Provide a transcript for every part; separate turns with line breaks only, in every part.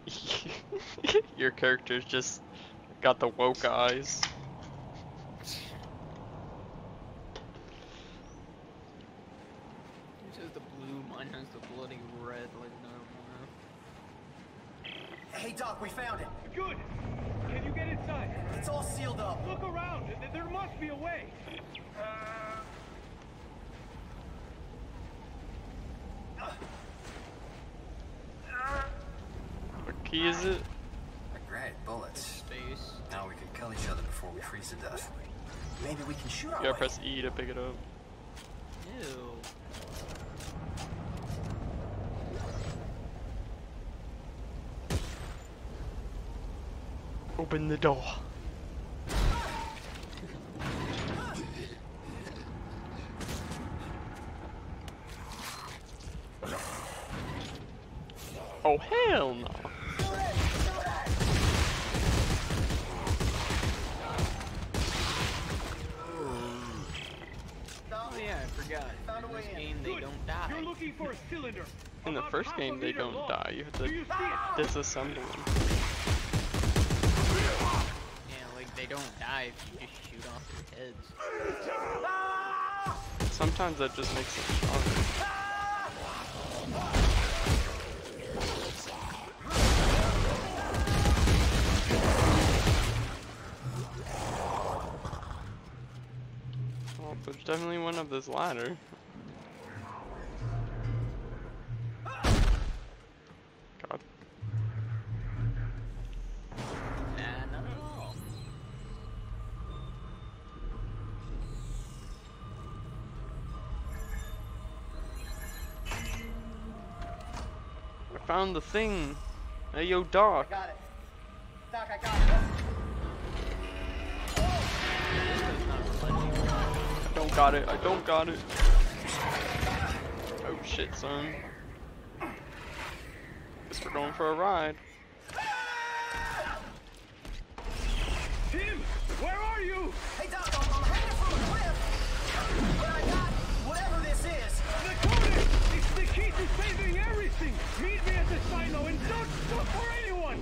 Your character's just got the woke eyes.
Yours has the blue, mine has the bloody red like normal.
Hey, Doc, we found it.
Good. Can you get inside?
It's all sealed up.
Look around. There must be a way.
What key is it?
Great, bullets.
Space.
Now we can kill each other before we freeze to death. Maybe we can shoot our
You gotta
way.
press E to pick it up.
Ew.
Open the door. Oh hell no.
Oh yeah, I forgot.
Found a
In
way
this
in.
game they
Good.
don't die.
You're looking for a cylinder.
In the
About
first
half a
game they
meter
don't
long.
die, you have
Do you
to
see it?
disassemble them.
Yeah, like they don't die if you just shoot off their heads.
Sometimes that just makes them stronger. Oh, there's definitely one up this ladder. God.
Nah, not at all.
I found the thing. Hey yo, Doc.
Got it. Doc, I got it.
I don't got it. I don't got it. Oh shit, son. Guess we're going for a ride.
Tim, where are you?
Hey, Doc, I'm hanging from a cliff. But I got whatever this is.
The codex! It's the key to saving everything! Meet me at the silo and don't look for anyone!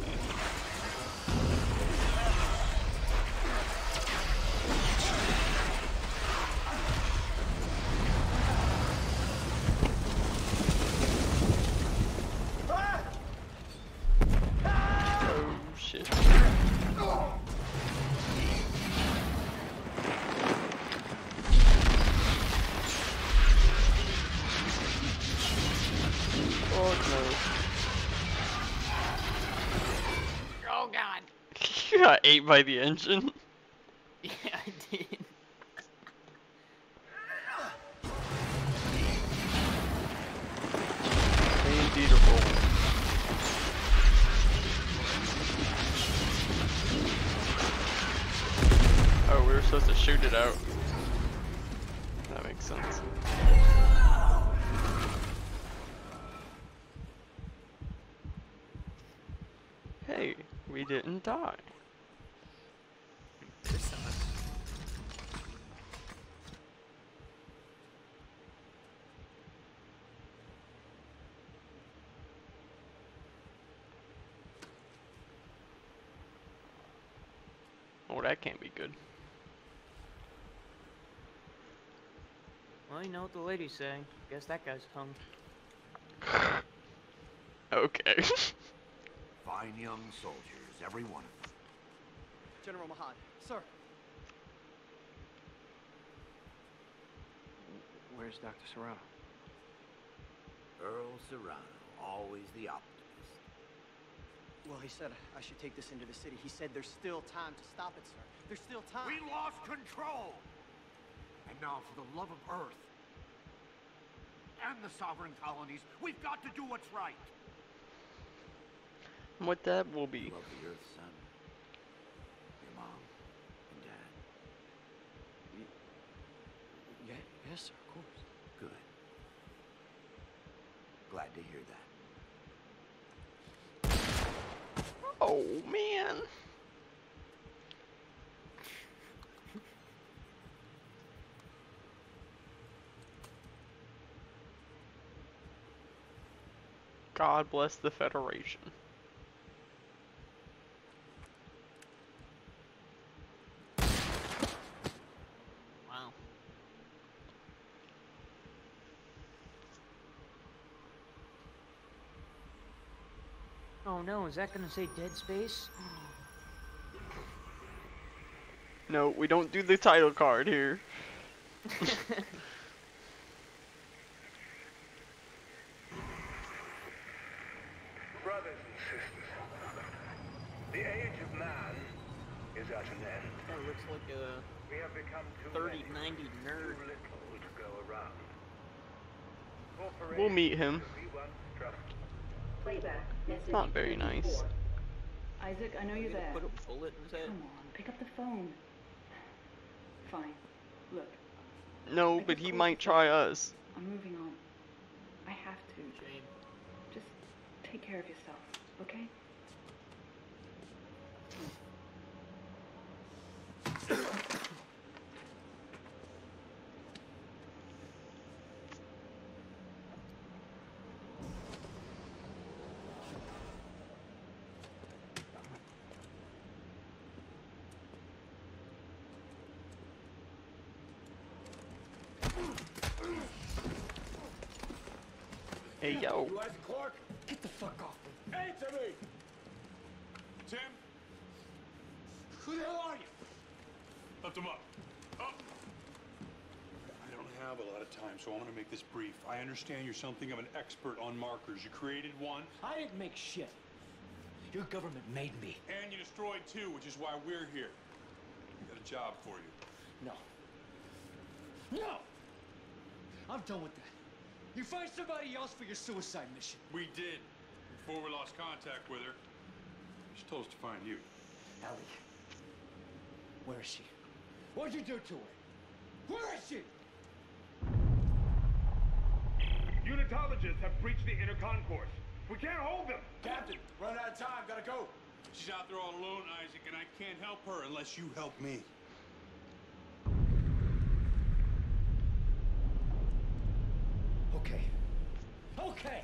Oh shit. Oh
Oh god.
no. You got ate by the engine.
Yeah, I did.
Indeed a roll. Oh, we were supposed to shoot it out. That makes sense. Hey, we didn't die.
This time.
Oh, that can't be good.
Well, you know what the lady's saying. Guess that guy's hung.
Okay.
Fine young soldiers, every one of them.
General Mahad, sir.
Where's Dr. Serrano?
Earl Serrano, always the optimist.
Well, he said I should take this into the city. He said there's still time to stop it, sir. There's still time.
We lost control! And now, for the love of Earth and the sovereign colonies, we've got to do what's right.
What that will be.
Love the Earth, son. Your mom and dad.
Yes, sir, of course.
Good. Glad to hear that.
Oh man. God bless the Federation.
Oh no, is that gonna say Dead Space?
No, we don't do the title card here.
Brothers and sisters, the age of man is at an end.
That looks like a
We have become too
30-90
many,
nerd.
too little to go around.
We'll meet him.
We once trusted.
Playback.
It's not very nice.
Isaac, I know you're there.
Put a bullet in his head.
Come on, pick up the phone. Fine. Look,
No, but he might try us.
I'm moving on. I have to.
Shame.
Just take care of yourself, okay?
Hey, yo.
You Isaac Clarke? Get the fuck off me. Answer me!
Tim?
Who the hell are you?
Lift him up. Up! I don't have a lot of time, so I'm gonna make this brief. I understand you're something of an expert on markers. You created one,
I didn't make shit. Your government made me.
and you destroyed two, which is why we're here. We got a job for you.
No. No! I'm done with that. You find somebody else for your suicide mission.
We did, before we lost contact with her. She told us to find you.
Ellie. Where is she? What'd you do to her? Where is she?
Unitologists have breached the inner concourse. We can't hold them.
Captain, run out of time. Gotta go.
She's out there all alone, Isaac, and I can't help her unless you help me.
Okay. Okay!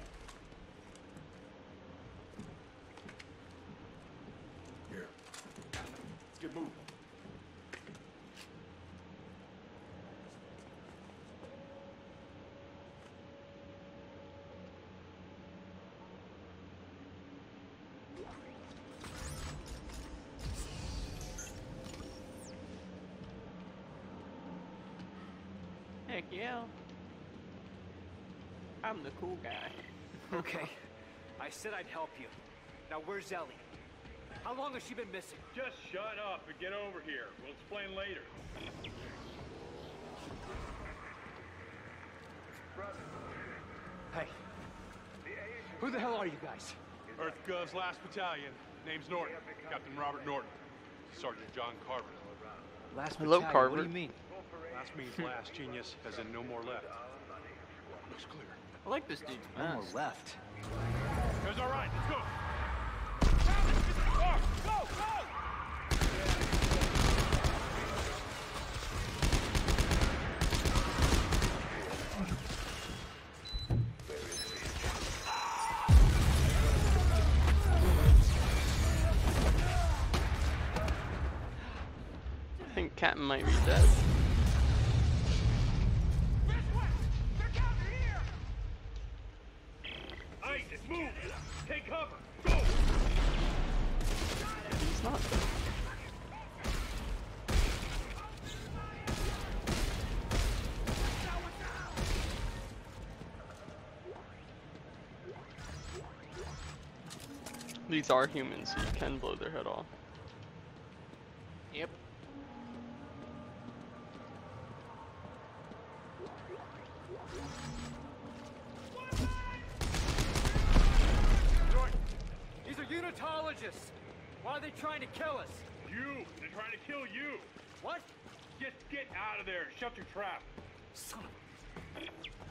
Here.
Let's get moving.
Heck yeah. I'm the cool guy.
Okay. I said I'd help you. Now where's Ellie? How long has she been missing?
Just shut up and get over here. We'll explain later.
Hey. Who the hell are you guys?
Earth Gov's last battalion. Name's Norton. Captain Robert Norton. Sergeant John Carver.
Last
Hello,
battalion,
Carver.
What do you mean?
Last means last, genius, as in no more left. Looks clear.
I like this dude's
No more
mask.
left.
It's all right. Let's go.
Go! Go!
I think Captain might be dead.
Isaac, move! Take cover! Go!
He's not dead. These are humans, so you can blow their head off.
Yep.
These are unitologists. Why are they trying to kill us?
You! They're trying to kill you!
What?
Just get out of there! Shut your trap!
Son of a...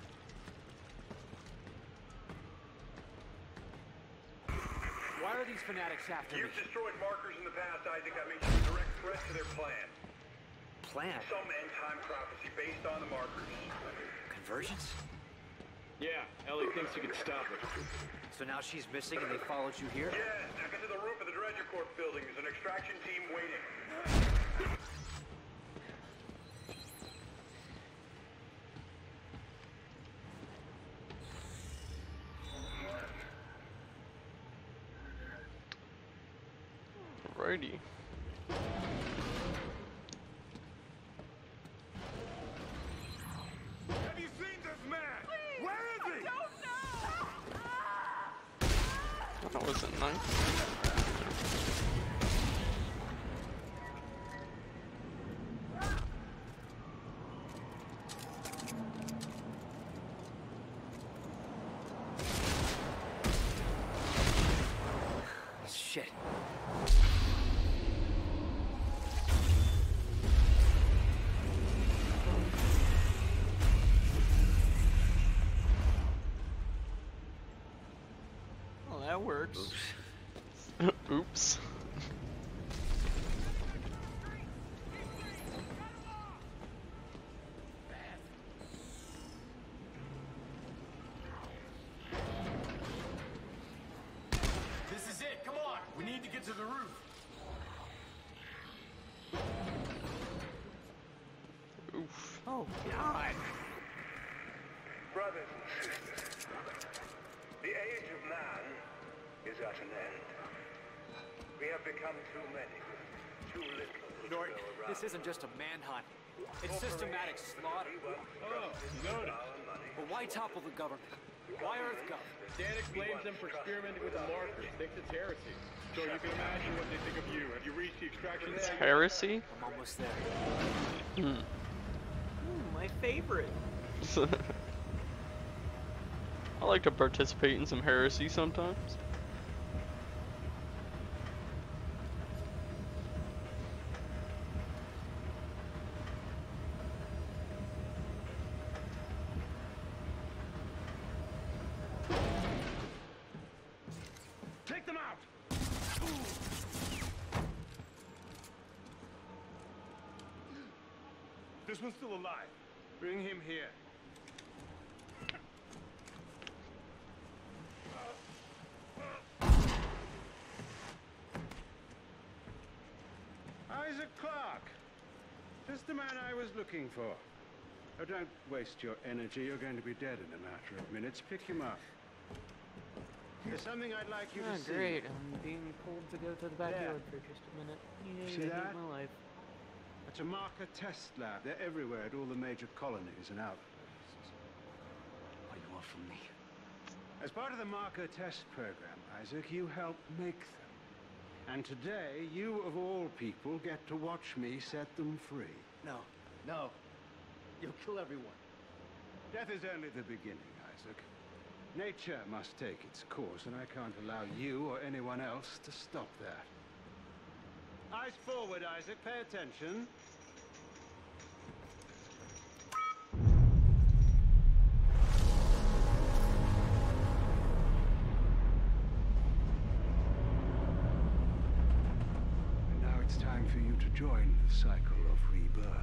Why are these fanatics after me?
You've destroyed markers in the past, Isaac. That makes you a direct threat to their plan.
Plan?
Some end-time prophecy based on the markers.
Conversions?
Yeah, Ellie thinks you can stop it.
So now she's missing and they followed you here?
Yes, now get to the roof of the Dredger Corp building. There's an extraction team waiting.
Alrighty.
Have you seen this man? Please, where is he?
That wasn't nice.
Shit.
Well, that works.
Oops.
This is it. Come on. We need to get to the roof.
Oof.
Oh God.
Brothers and sisters, the age of man is at an end. We have become too many, too little to go
Norton,
around.
this isn't just a manhunt. It's systematic slaughter.
Oh, noted.
But why topple the government? Why EarthGov?
Danik blames them for experimenting with the markers. Thinks it's heresy. So you can imagine what they think of you. Have you reached the extraction
It's
tag?
heresy?
I'm almost there.
My favorite.
I like to participate in some heresy sometimes.
Take them out! This one's still alive. Bring him here.
Isaac Clarke. Just the man I was looking for. Oh, don't waste your energy. You're going to be dead in a matter of minutes. Pick him up. There's something I'd like you to see.
Great. I'm being pulled to go to the backyard for just a minute. Yay,
See
I
that?
hate my life.
That's a marker test lab. They're everywhere at all the major colonies and outposts.
What do you want from me?
As part of the marker test program, Isaac, you helped make them. And today, you of all people get to watch me set them free.
No, no. You'll kill everyone.
Death is only the beginning, Isaac. Nature must take its course, and I can't allow you or anyone else to stop that. Eyes forward, Isaac. Pay attention. And now it's time for you to join the cycle of rebirth.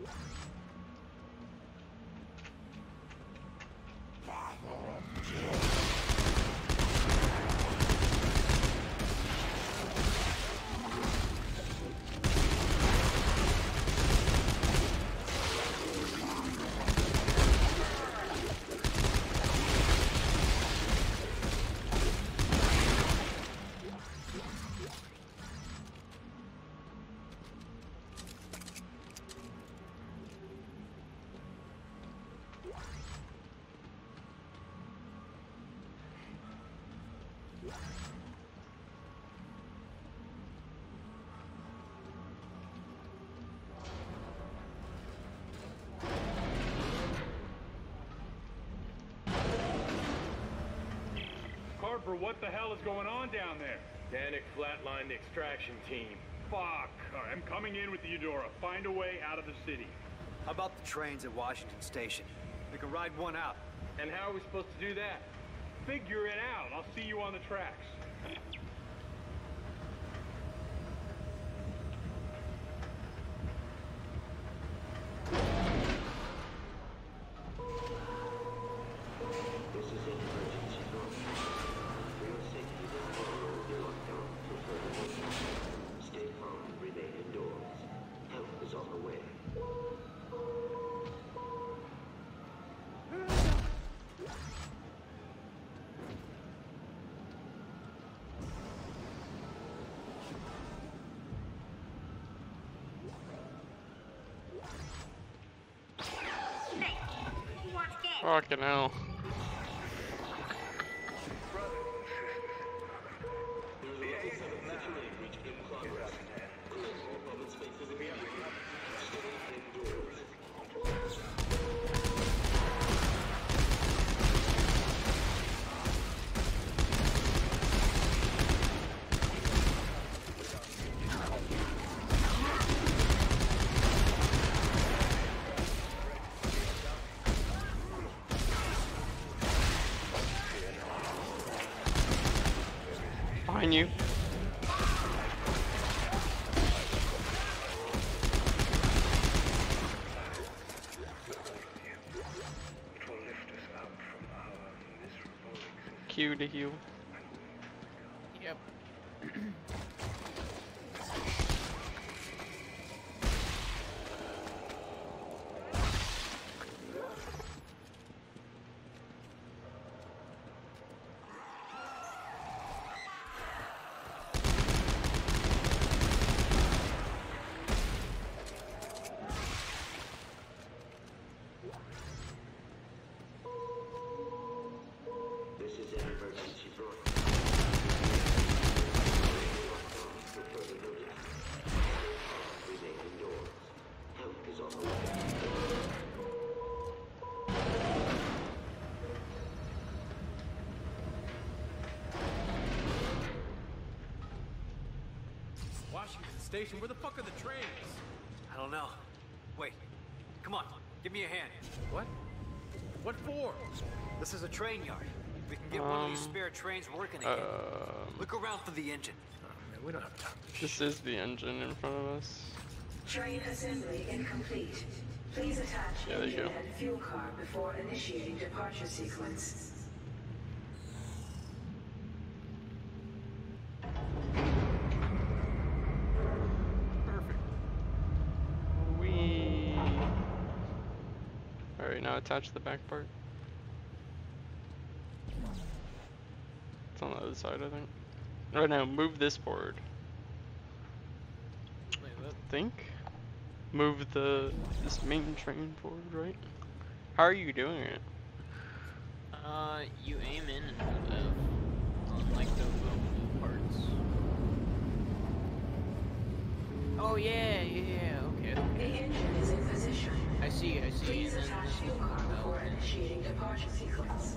Harper, what the hell is going on down there? Danik flatlined the extraction team. Fuck. All right, I'm coming in with the Eudora. Find a way out of the city.
How about the trains at Washington Station? We can ride one out.
And how are we supposed to do that? Figure it out. I'll see you on the tracks.
Fucking hell. Behind you. Q to heal.
Yep.
Washington Station? Where the fuck are the trains? I don't know. Wait. Come on. Give me a hand. What? What for? This is a train yard. We can get one of these spare trains working again. Look around for the engine. Man, we don't have time.
This is the engine in front of us.
Train assembly incomplete. Please attach engine and fuel car before initiating departure sequence.
Alright, now attach the back part. It's on the other side, I think. Right now, move this forward.
Wait, what?
Think? Move this main train forward, right? How are you doing it?
You aim in and hold F on like the little parts. Oh yeah, okay.
The engine is in position.
I see.
Please attach fuel car before initiating departure sequence.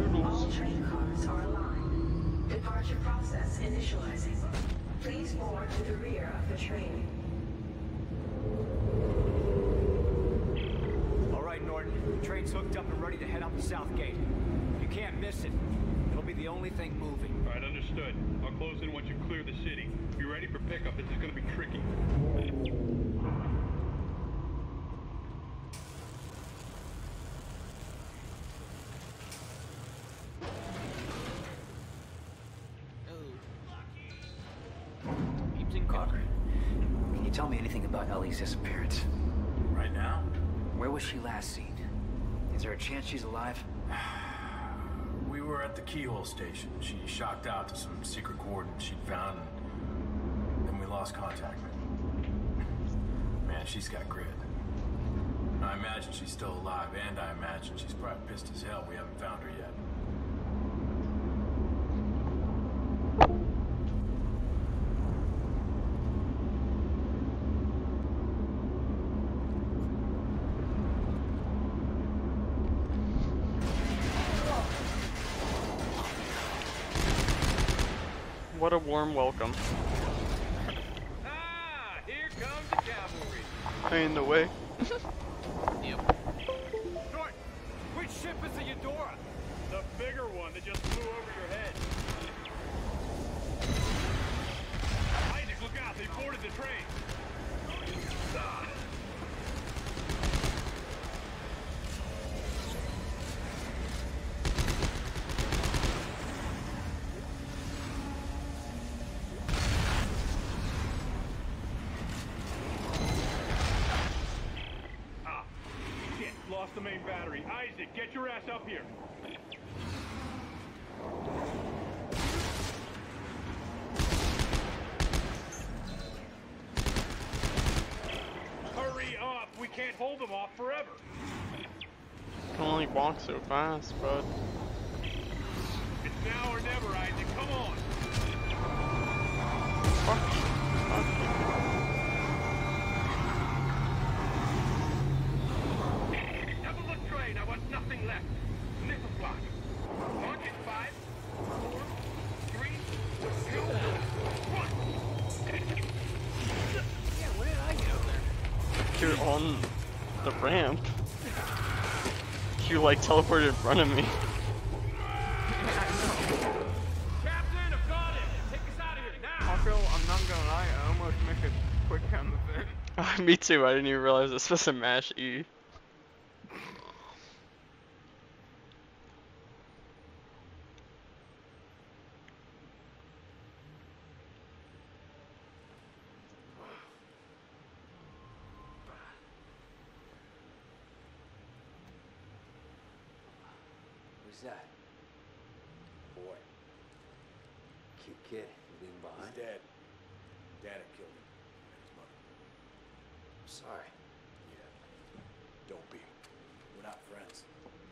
All train cars are aligned. Departure process initializing. Please board to the rear of the train.
All right, Norton. The train's hooked up and ready to head out the south gate. You can't miss it. It'll be the only thing moving.
All right, understood. I'll close in once you clear the city. Be ready for pickup. This is gonna be tricky.
Carter, can you tell me anything about Ellie's disappearance?
Right now?
Where was she last seen? Is there a chance she's alive?
We were at the Keyhole station. She shocked out to some secret coordinates she'd found, and then we lost contact. Man, she's got grit. I imagine she's still alive, and I imagine she's probably pissed as hell we haven't found her yet.
What a warm welcome.
Ah, here comes the cavalry.
I in the way.
Yep.
Norton, which ship is the Eudora?
The bigger one that just flew over your head. Isaac, look out! They boarded the train. Ah. Lost the main battery. Isaac, get your ass up here. Hurry up! We can't hold them off forever.
Can only walk so fast, bud.
It's now or never, Isaac. Come on. Train, I want nothing left. Nickel block. Launch in 5, 4, 3, 2, 1.
Yeah, where did I get over there?
You're on the ramp. You like teleported in front of me.
Captain, I've got it. Take us out of here now.
I feel, I'm not gonna lie, I almost missed a quick time event.
Me too, I didn't even realize this was a mash E.
Who's that? Boy. Cute kid. You leaving behind?
He's dead. Dad had killed him. And his mother.
I'm sorry.
Yeah. Don't be. We're not friends.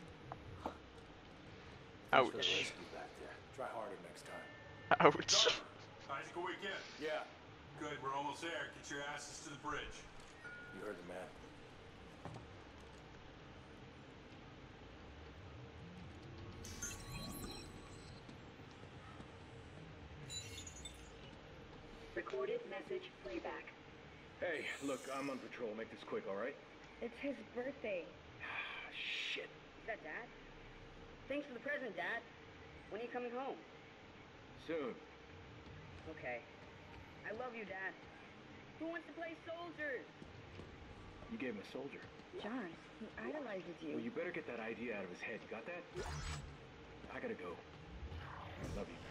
Thanks for the
Ouch.
rescue back there.
Try harder next time.
Ouch.
Isaac, awake in.
Yeah.
Good, we're almost there. Get your asses to the bridge.
You heard the man.
Recorded message playback.
Hey, look, I'm on patrol. Make this quick, all right?
It's his birthday.
Shit.
Is that Dad? Thanks for the present, Dad. When are you coming home?
Soon.
Okay. I love you, Dad. Who wants to play soldiers?
You gave him a soldier.
John, he idolizes you.
Well, you better get that idea out of his head. You got that? I gotta go. I love you.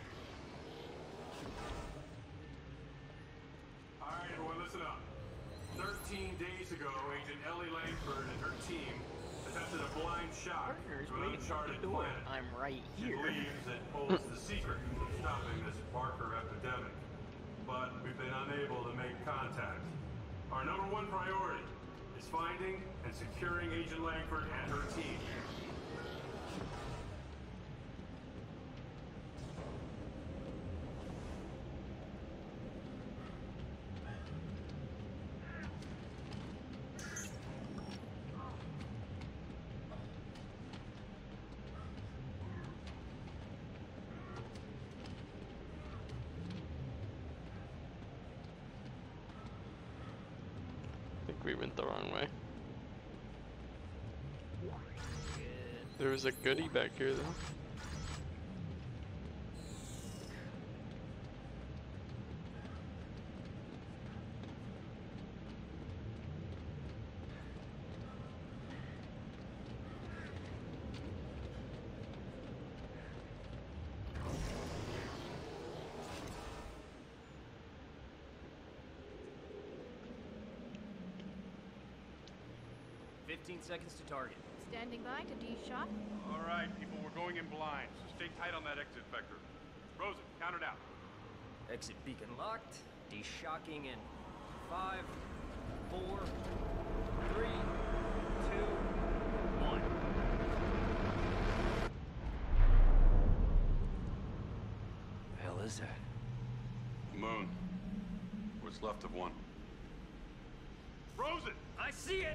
All right, everyone, listen up. 13 days ago, Agent Ellie Langford and her team attempted a blind shot to an uncharted planet.
I'm right
She
here.
believes it holds the secret to stopping this Barker epidemic. But we've been unable to make contact. Our number one priority is finding and securing Agent Langford and her team.
think we went the wrong way. There was a goodie back here though.
Seconds to target.
Standing by to D-shot.
All right, people, we're going in blind, so stay tight on that exit vector. Rosen, count it out.
Exit beacon locked. De-shocking in 5, 4, 3, 2, 1.
The hell is that?
Moon. What's left of one.
Rosen!
I see it!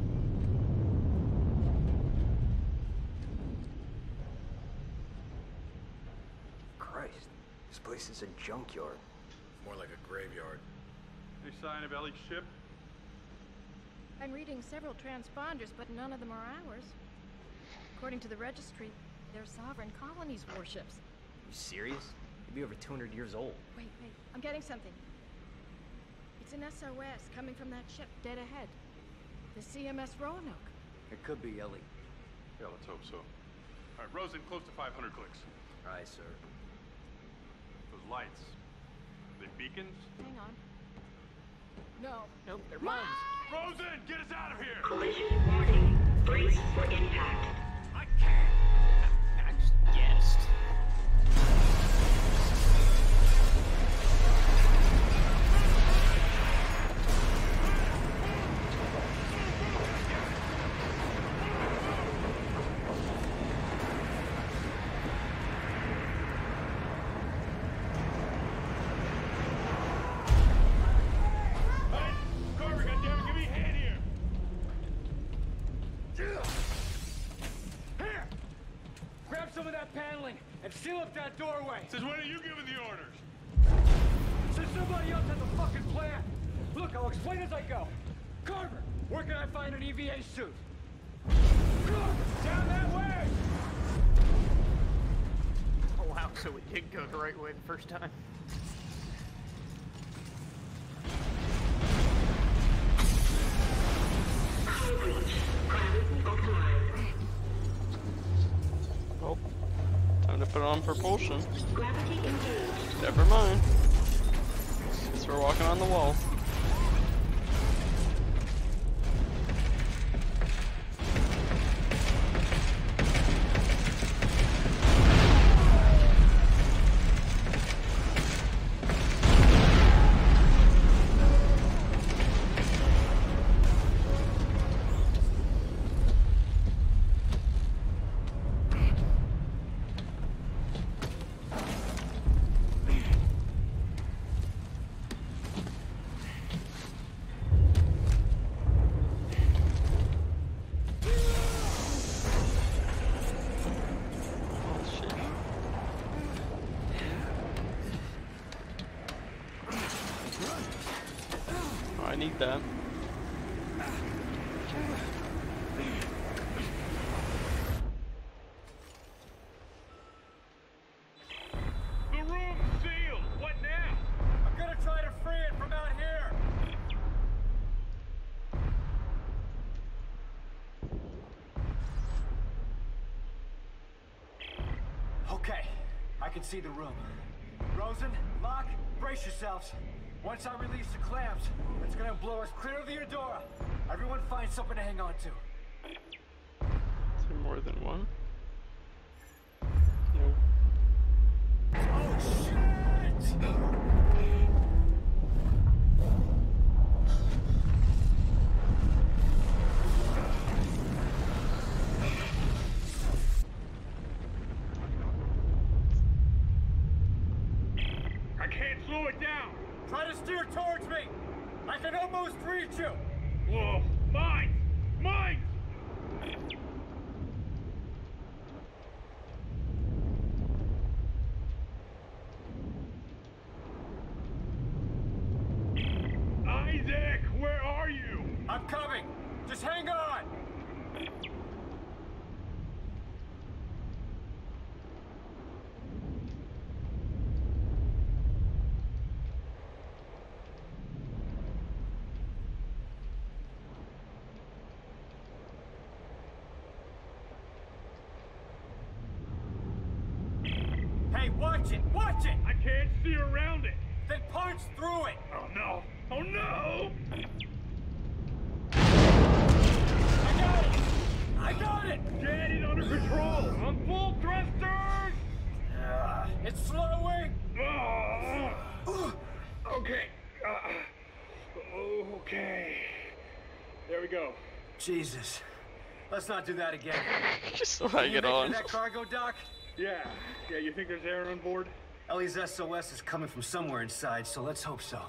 This place is a junkyard. More like a graveyard.
Any sign of Ellie's ship?
I'm reading several transponders, but none of them are ours. According to the registry, they're Sovereign Colonies warships.
You serious? They'd be over 200 years old.
Wait, I'm getting something. It's an SOS coming from that ship dead ahead. The CMS Roanoke.
It could be Ellie.
Yeah, let's hope so. All right, Rosen, close to 500 clicks.
Aye, sir.
Those lights, are they beacons?
Hang on. No.
Nope, they're mines.
Rosen, get us out of here!
Collision warning. Brace for impact.
I can't. I just guessed.
Seal up that doorway!
Since when are you giving the orders?
Since somebody else has a fucking plan! Look, I'll explain as I go. Carver, where can I find an EVA suit? Carver, down that way!
Oh wow, so it did go the right way the first time.
Oh. Time to put on propulsion. Never mind. Guess we're walking on the wall. I need that.
The room's sealed. What now?
I'm gonna try to free it from out here. Okay, I can see the room. Rosen, Locke, brace yourselves. Once I release the clamps, it's gonna blow us clear of the Eudora. Everyone find something to hang on to.
Is there more than one? Nope.
Oh shit!
I can't slow it down.
Try to steer towards me! I can almost reach you!
Whoa, mine! Mine! Isaac, where are you?
I'm I'm coming! Just hang on! Hey, watch it! Watch it!
I can't see around it!
Then punch through it!
Oh no! Oh no!
I got it!
Get it under control! On full thrusters!
It's slowing!
Okay. Okay. There we go.
Jesus. Let's not do that again.
Just so I get on.
That cargo dock?
Yeah. Yeah, you think there's air on board?
Ellie's SOS is coming from somewhere inside, so let's hope so.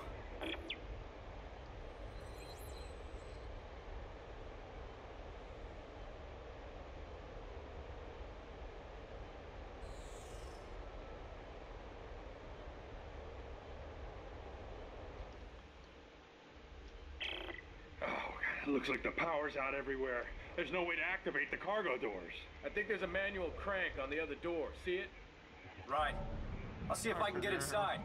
It looks like the power's out everywhere. There's no way to activate the cargo doors.
I think there's a manual crank on the other door. See it?
Right. I'll see if I can get inside.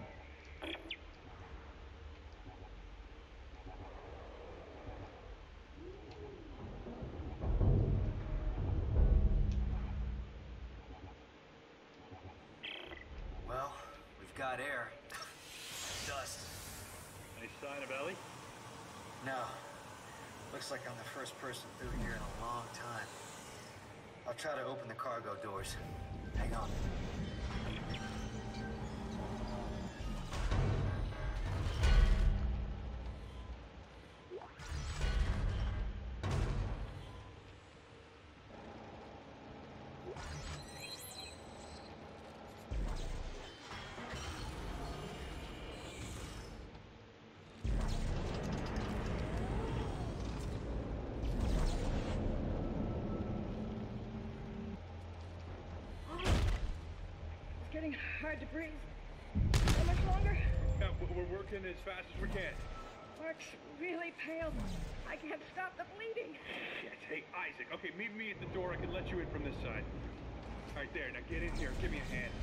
Well, we've got air. Dust.
Any sign of Ellie?
No. Looks like I'm the first person through here in a long time. I'll try to open the cargo doors. Hang on.
Getting hard to breathe. How much longer?
Yeah, we're working as fast as we can.
Mark's really pale. I can't stop the bleeding.
Shit. Hey, Isaac. Okay, meet me at the door. I can let you in from this side. All right, there. Now get in here. Give me a hand.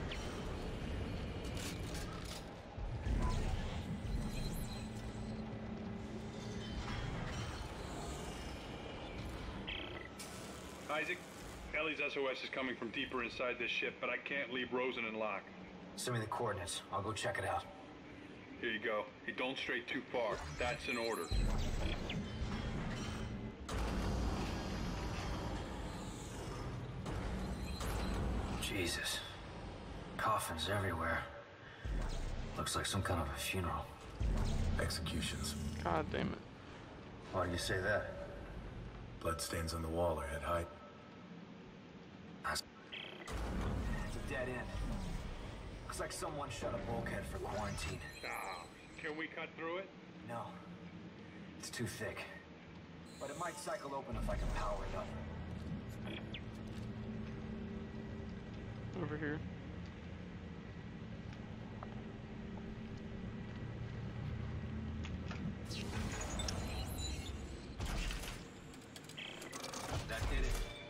Isaac, Ellie's SOS is coming from deeper inside this ship, but I can't leave Rosen and Locke.
Send me the coordinates. I'll go check it out.
Here you go. Hey, don't stray too far. That's an order.
Jesus. Coffins everywhere. Looks like some kind of a funeral.
Executions.
God damn it.
Why do you say that?
Bloodstains on the wall are at height.
It's a dead end. Looks like someone shut a bulkhead for quarantine.
Can we cut through it?
No. It's too thick. But it might cycle open if I can power it up.
Over here.
That did it.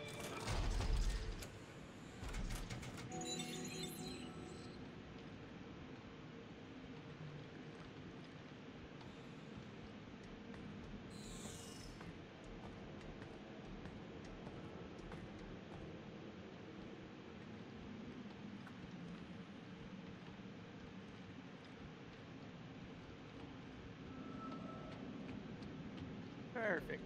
Perfect.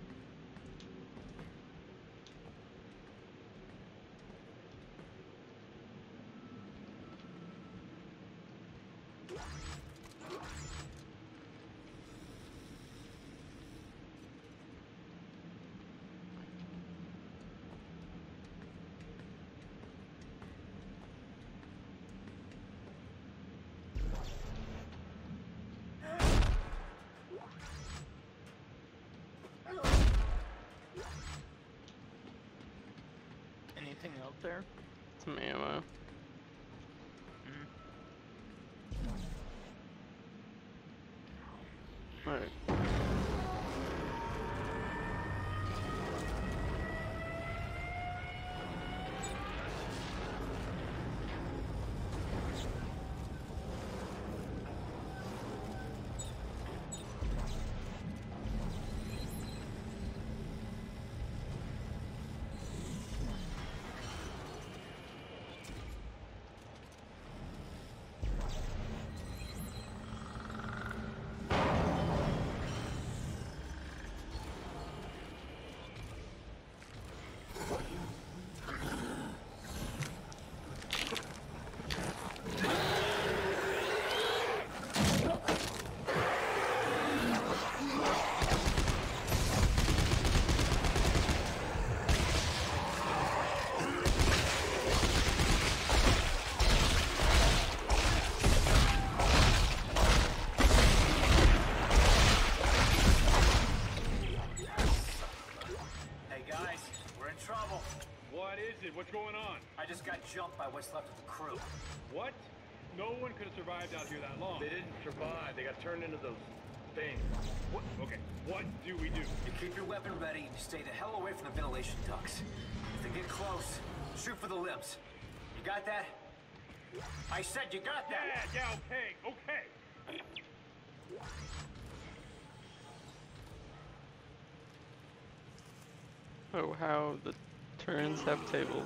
Anything out there?
Some ammo. Alright.
What's going on?
I just got jumped by what's left of the crew.
What? No one could have survived out here that long.
They didn't survive. They got turned into those things.
What? Okay, what do we do?
You keep your weapon ready and you stay the hell away from the ventilation ducts. If they get close, shoot for the limbs. You got that? I said you got that!
Yeah, okay.
Oh, how the turns have tabled.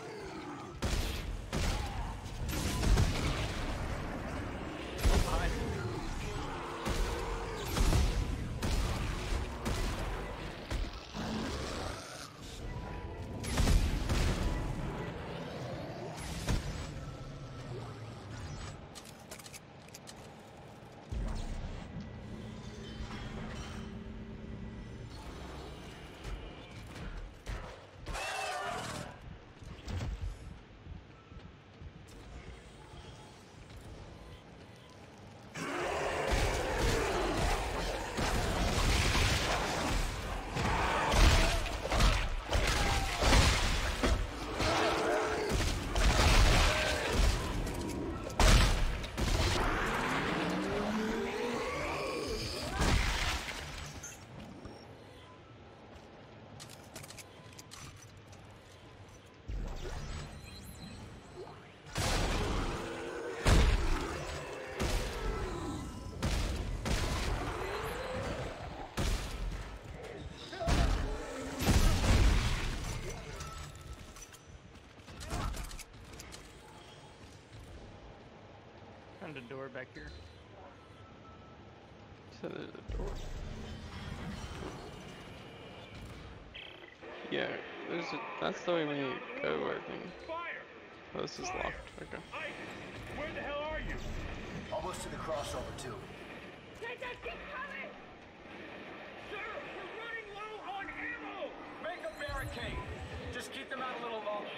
Found a door back here.
So there's a door. Yeah, that's the way we go, I think. Oh, this is locked. Okay.
Where the hell are you?
Almost to the crossover, too.
They just keep coming! Sir, we're running low on ammo!
Make a barricade! Just keep them out a little longer.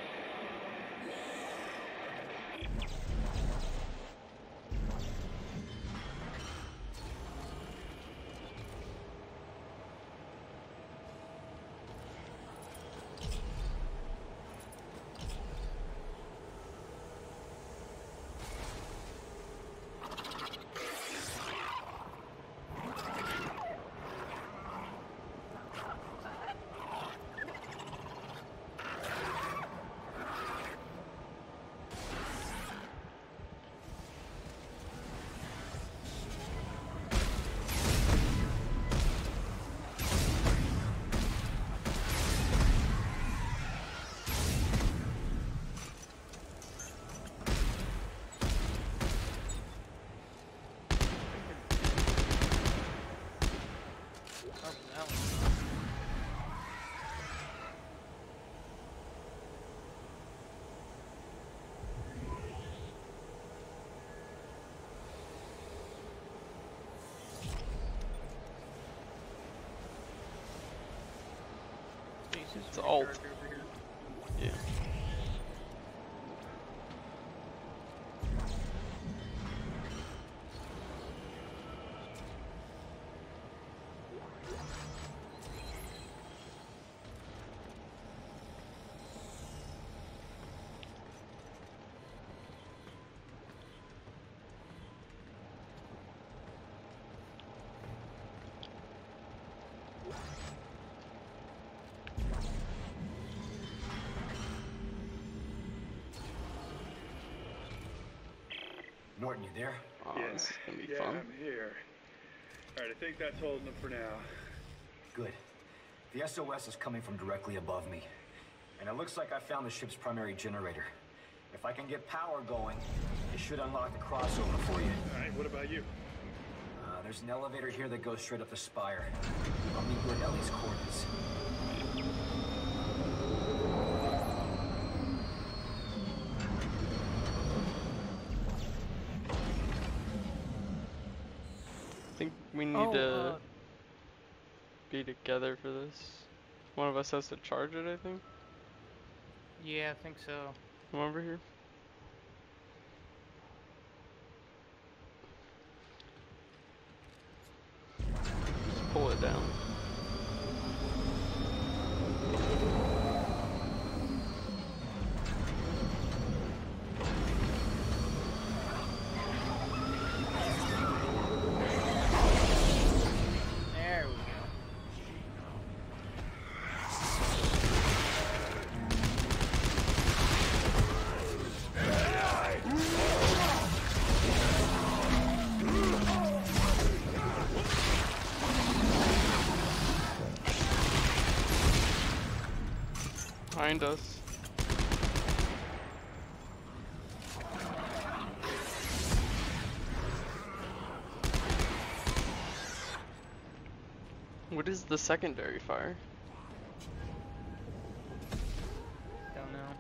It's alt. Yeah.
Norton, you there?
Oh, this is gonna be
yeah,
fun.
I'm here. Alright, I think that's holding them for now.
Good. The SOS is coming from directly above me. And it looks like I found the ship's primary generator. If I can get power going, it should unlock the crossover for you.
Alright, what about you?
There's an elevator here that goes straight up the spire. I'll meet you at Ellie's coordinates.
I think we need to be together for this. One of us has to charge it, I think.
Yeah, I think so.
Come over here. Just pull it down. behind us. What is the secondary fire?
Don't know.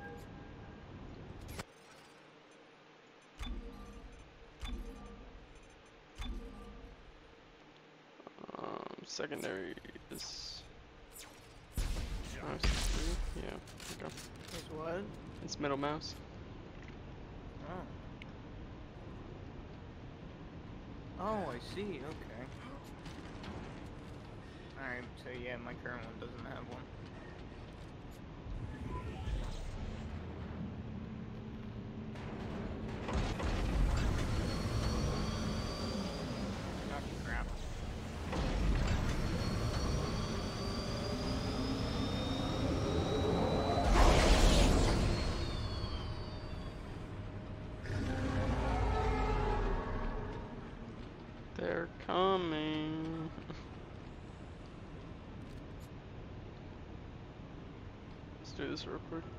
Secondary is mouse 3. Yeah, there you go.
Is what?
It's middle mouse.
Oh. Oh, I see. Okay. Alright, so yeah, my current one doesn't have one. Oh, crap.
They're coming. Let's do this real quick.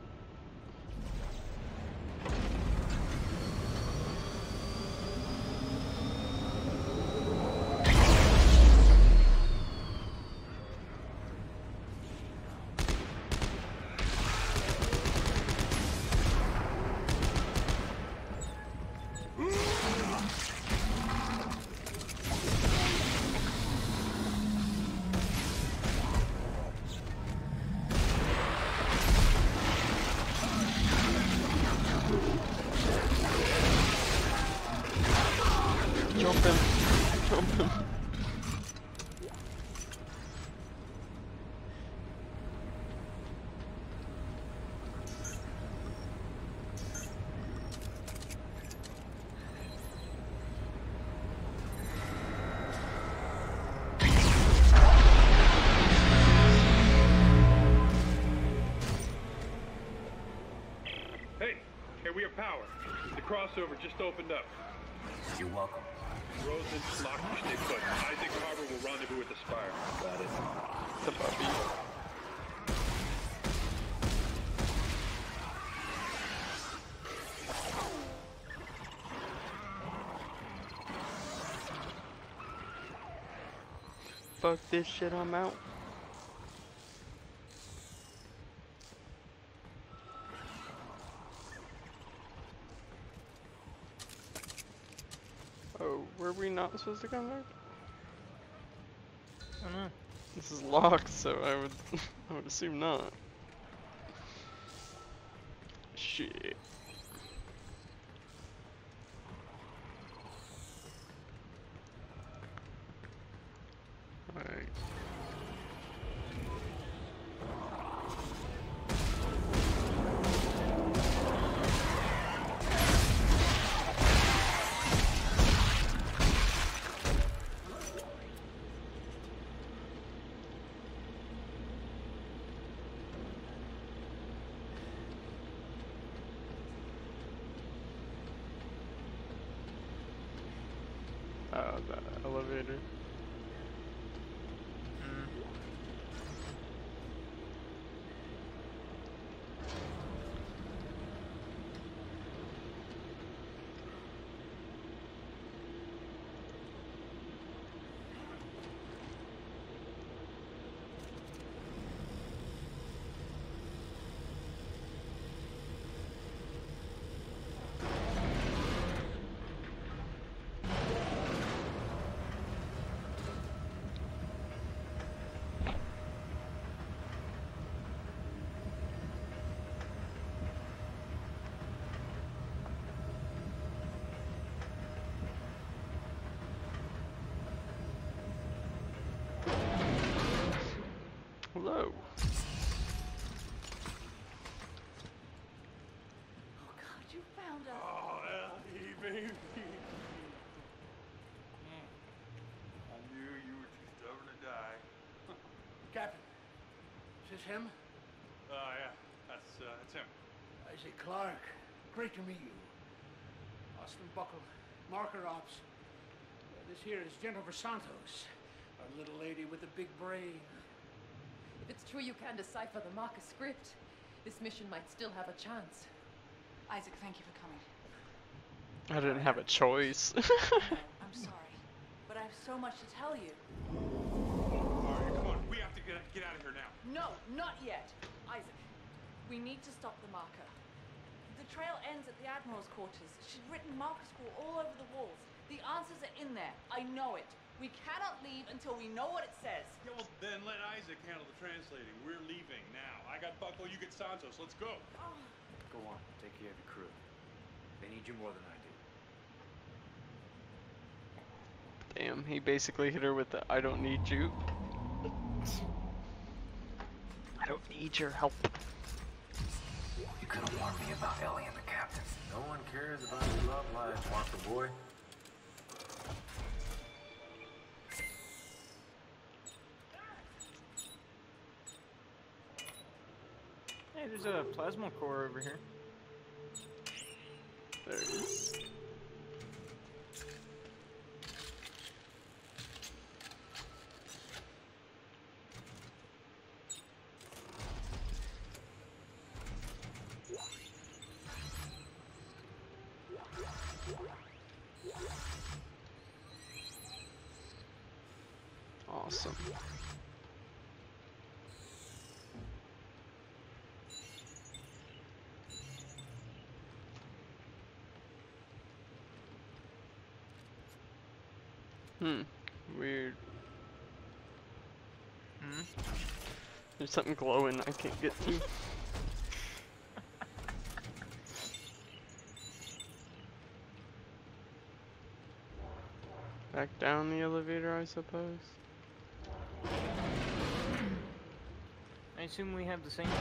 Jump him. Jump him.
Hey, we have power. The crossover just opened up.
You're welcome.
Rosen, Locke, stay put. Isaac Harbor will rendezvous at the Spire.
Got it.
The puppy. Fuck this shit, I'm out. Oh, were we not supposed to come back?
I don't know.
This is locked, so I would assume not. Shit. Alright. The elevator. Hello.
Oh God, you found us.
Oh, Ellie, baby. I knew you were too stubborn to die.
Captain, is this him?
Yeah, that's him.
Isaac Clarke. Great to meet you. Austin Buckle, Marker Ops. This here is Jennifer Santos, our little lady with the big brain.
If it's true you can decipher the Marcus script, this mission might still have a chance.
Isaac, thank you for coming.
I didn't have a choice.
No, I'm sorry, but I have so much to tell you.
Alright, come on. We have to get out of here now.
No, not yet. Isaac, we need to stop the marker. The trail ends at the Admiral's quarters. She'd written marker school all over the walls. The answers are in there. I know it. We cannot leave until we know what it says.
Yeah, well, then let Isaac handle the translating. We're leaving now. I got Buckle, you get Santos. Let's go.
Oh.
Go on, take care of your crew. They need you more than I do.
Damn, he basically hit her with the I don't need you. I don't need your help.
You could have warned me about Ellie and the captain.
No one cares about your love life, Martha boy.
Hey, there's a plasma core over here.
There it is. Awesome. Weird. There's something glowing I can't get to. Back down the elevator, I suppose.
I assume we have the same.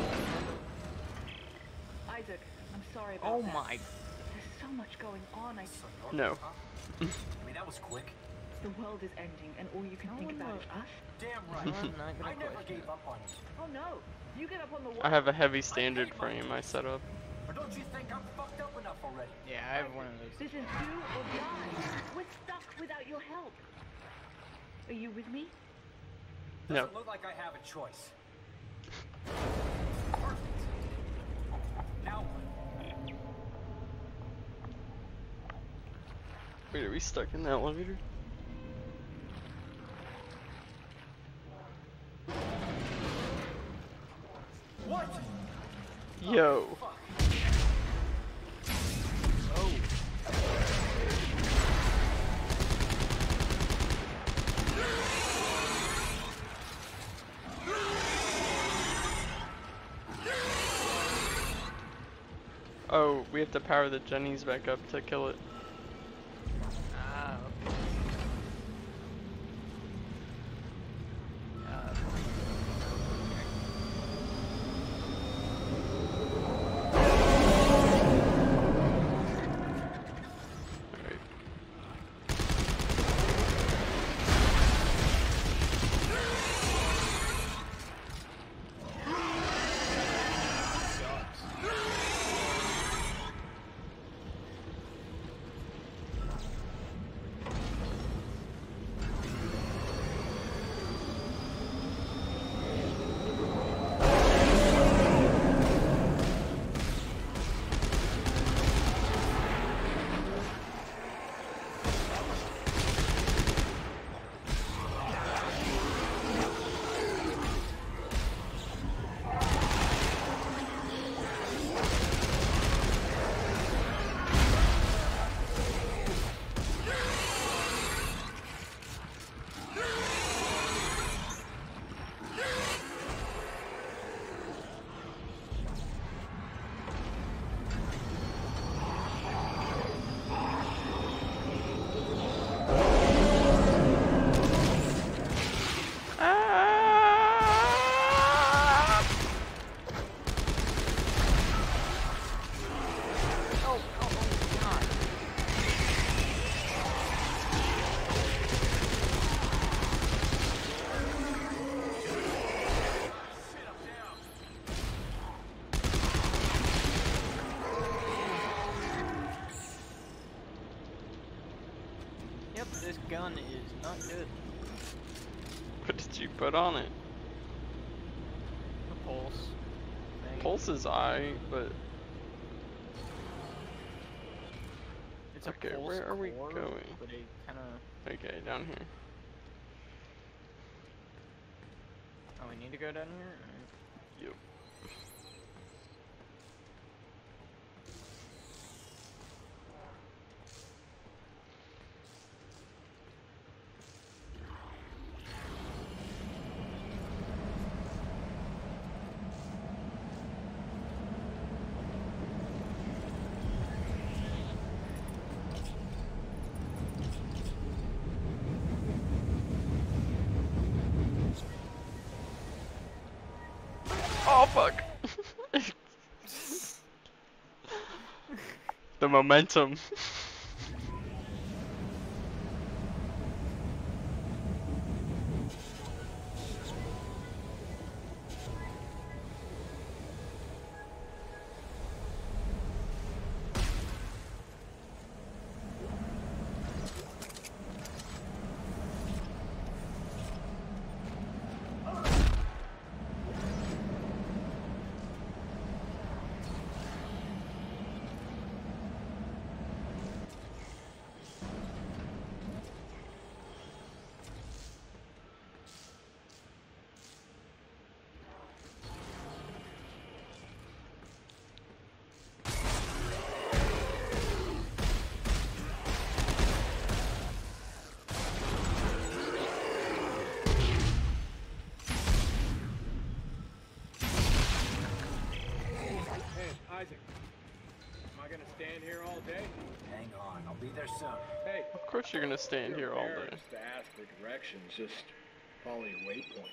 Isaac, I'm sorry about
Oh
that.
my.
There's so much going on.
No.
I mean, that was quick.
The world is ending, and all you can think about is us.
Damn right. I never gave up on you.
Oh no, you get up on the wall.
I have a heavy standard frame I set up.
Or don't you think I'm fucked up enough already?
Yeah, I have one of those.
This is do or die. We're stuck without your help. Are you with me?
No.
Doesn't look like I have a choice. Perfect. Now what?
Wait, are we stuck in the elevator?
What?
Yo.
Oh.
Oh, we have to power the Jennies back up to kill it.
Ah, okay. Yep, this gun is not good.
What did you put on it?
The pulse thing.
pulse is eye, but
It's a
okay.
pulse
Where are we
core,
going?
But it kind of.
Okay, down here.
Oh, we need to go down here. Right.
Yep. Oh fuck! The momentum.
Isaac, am I gonna stand here all day?
Hang on, I'll be there soon.
Hey,
Of course you're gonna stand here all day.
Embarrassed to ask for directions, just follow your waypoint.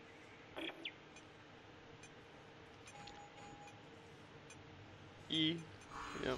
E. Yep.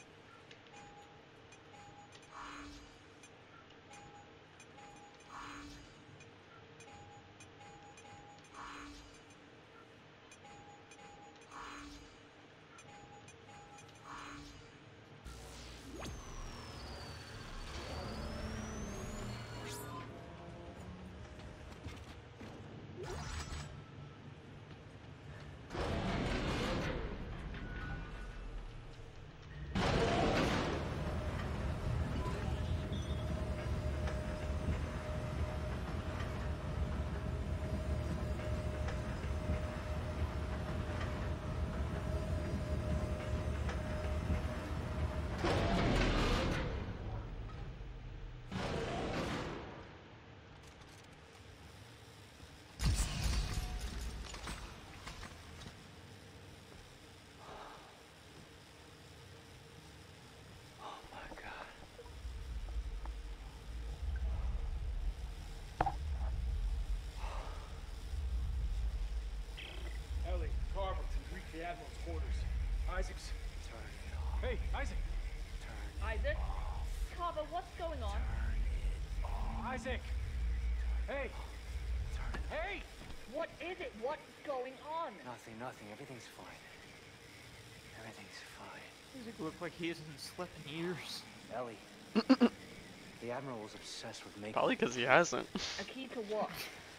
Ellie, Carverton, reach the Admiral's quarters. Isaac's. Hey, Isaac!
Isaac? Carver, what's going on?
Isaac! Hey! Hey!
What is it? What's going on?
Nothing. Everything's fine. Everything's fine.
Isaac looked like he hasn't slept in years.
Ellie. The Admiral was obsessed with making...
Probably because he hasn't.
A key to what?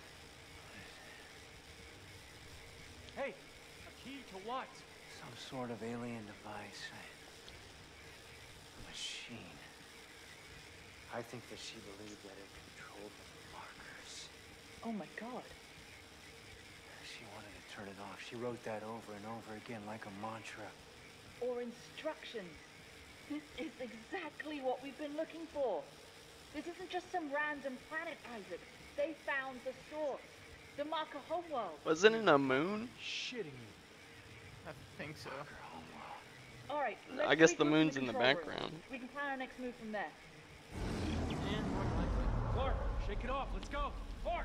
Hey! A key to what?
Some sort of alien device. A machine. I think that she believed that it controlled the markers.
Oh my god.
She wanted to turn it off. She wrote that over and over again like a mantra.
Or instructions. This is exactly what we've been looking for. This isn't just some random planet, Isaac. They found the source. The Marker homeworld.
Wasn't it a moon?
Shitting me.
I think so.
Alright,
I guess the moon's in the background.
We can plan our next move from there.
Yeah, more than likely.
Clark, shake it off. Let's go. Clark!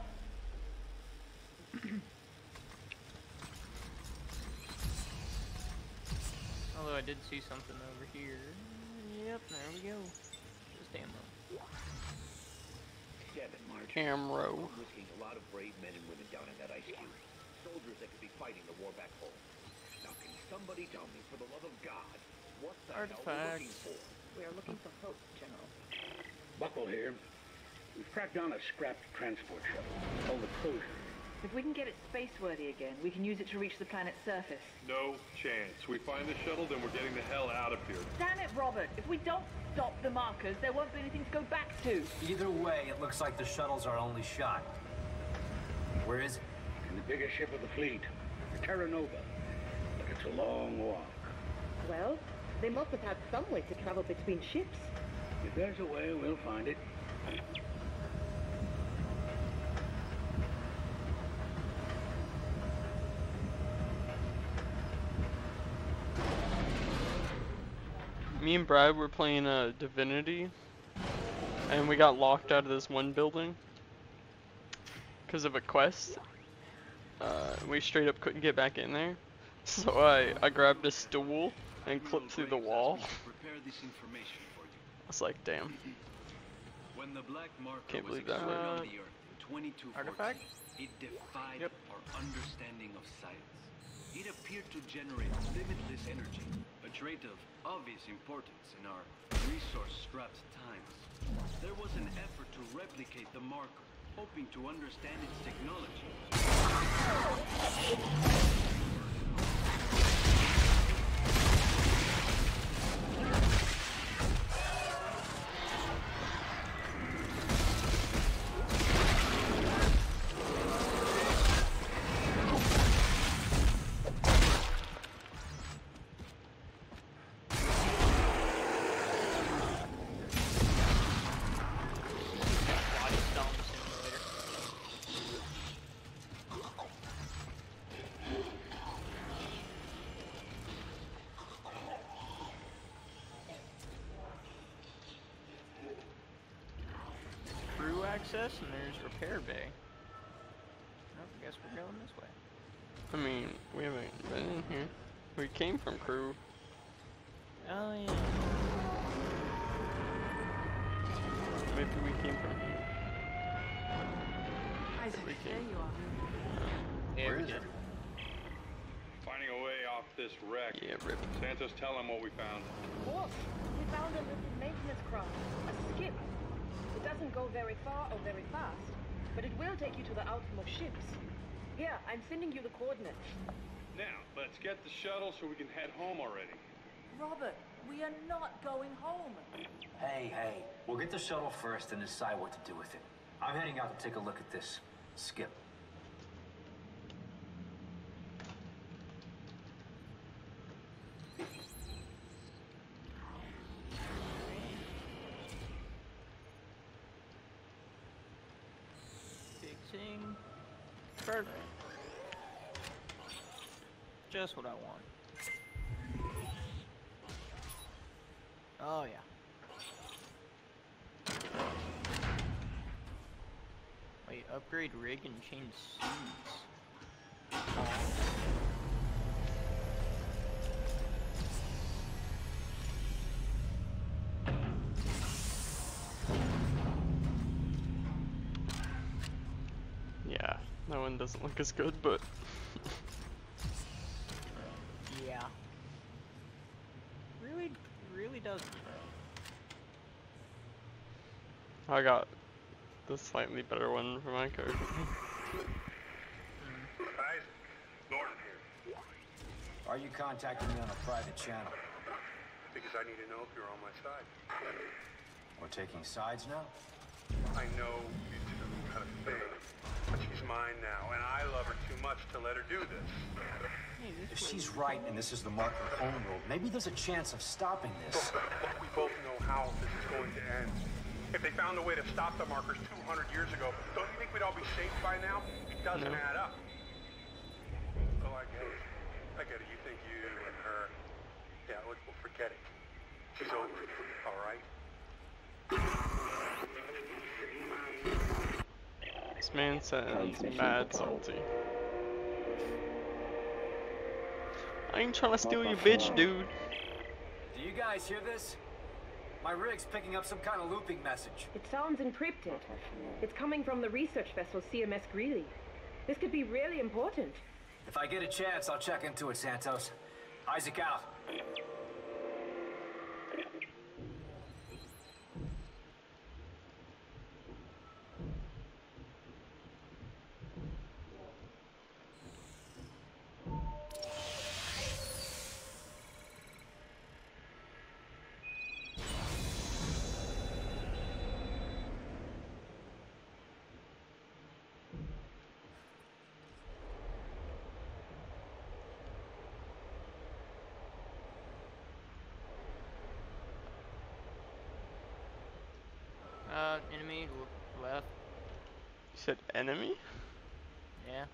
Although I did see something over here. Yep, there we go. Just ammo.
Seven, March.
Camro.
Risking a lot of brave men and women down in that ice cube. Soldiers that could be fighting the war back home. Now can somebody tell me, for the love of God, what the hell we're looking for?
We are looking for hope, General.
Buckle here. We've tracked down a scrapped transport shuttle called the Closure.
If we can get it space-worthy again, we can use it to reach the planet's surface.
No chance. We find the shuttle, then we're getting the hell out of here.
Damn it, Robert! If we don't stop the markers, there won't be anything to go back to.
Either way, it looks like the shuttle's our only shot. Where is it?
In the biggest ship of the fleet, the Terra Nova. But it's a long walk.
Well, they must have had some way to travel between ships.
If there's a way, we'll find it.
Me and Brad were playing Divinity, and we got locked out of this one building because of a quest. We straight up couldn't get back in there, so I grabbed a stool and clipped through the wall. I was like, damn. Can't believe that.
Artifact?
It defied our understanding of science. It appeared to generate limitless energy, a trait of obvious importance in our resource-strapped times. There was an effort to replicate the marker, hoping to understand its technology.
Access, and there's repair bay. Nope, I guess we're going this way.
I mean, we haven't been in here. We came from crew.
Oh yeah.
Maybe we came from here.
Isaac, there you are.
Yeah,
where is it? Finding a way off this wreck.
Yeah, rip.
Santos, tell him what we found.
Boss, we found a little maintenance craft, a skip. It doesn't go very far or very fast, but it will take you to the outermost ships. Here, I'm sending you the coordinates.
Now, let's get the shuttle so we can head home already.
Robert, we are not going home.
Hey, we'll get the shuttle first and decide what to do with it. I'm heading out to take a look at this skip.
Perfect. Just what I want. Oh yeah. Wait, upgrade rig and change seeds.
Yeah, that one doesn't look as good, but
yeah. Really doesn't.
I got the slightly better one for my card.
Isaac, Norton here.
Are you contacting me on a private channel?
Because I need to know if you're on my side.
We're taking sides now?
I know you two had a thing, but she's mine now, and I love her too much to let her do this.
If she's right and this is the marker homeworld, maybe there's a chance of stopping this.
We both know how this is going to end. If they found a way to stop the markers 200 years ago, don't you think we'd all be safe by now? It doesn't add up. Oh, I get it. You think you and her... Yeah, we'll forget it. She's over it, all right?
This man sounds mad salty. I ain't trying to steal your bitch, dude.
Do you guys hear this? My rig's picking up some kind of looping message.
It sounds encrypted. It's coming from the research vessel CMS Greeley. This could be really important.
If I get a chance, I'll check into it, Santos. Isaac out.
said enemy?
Yeah.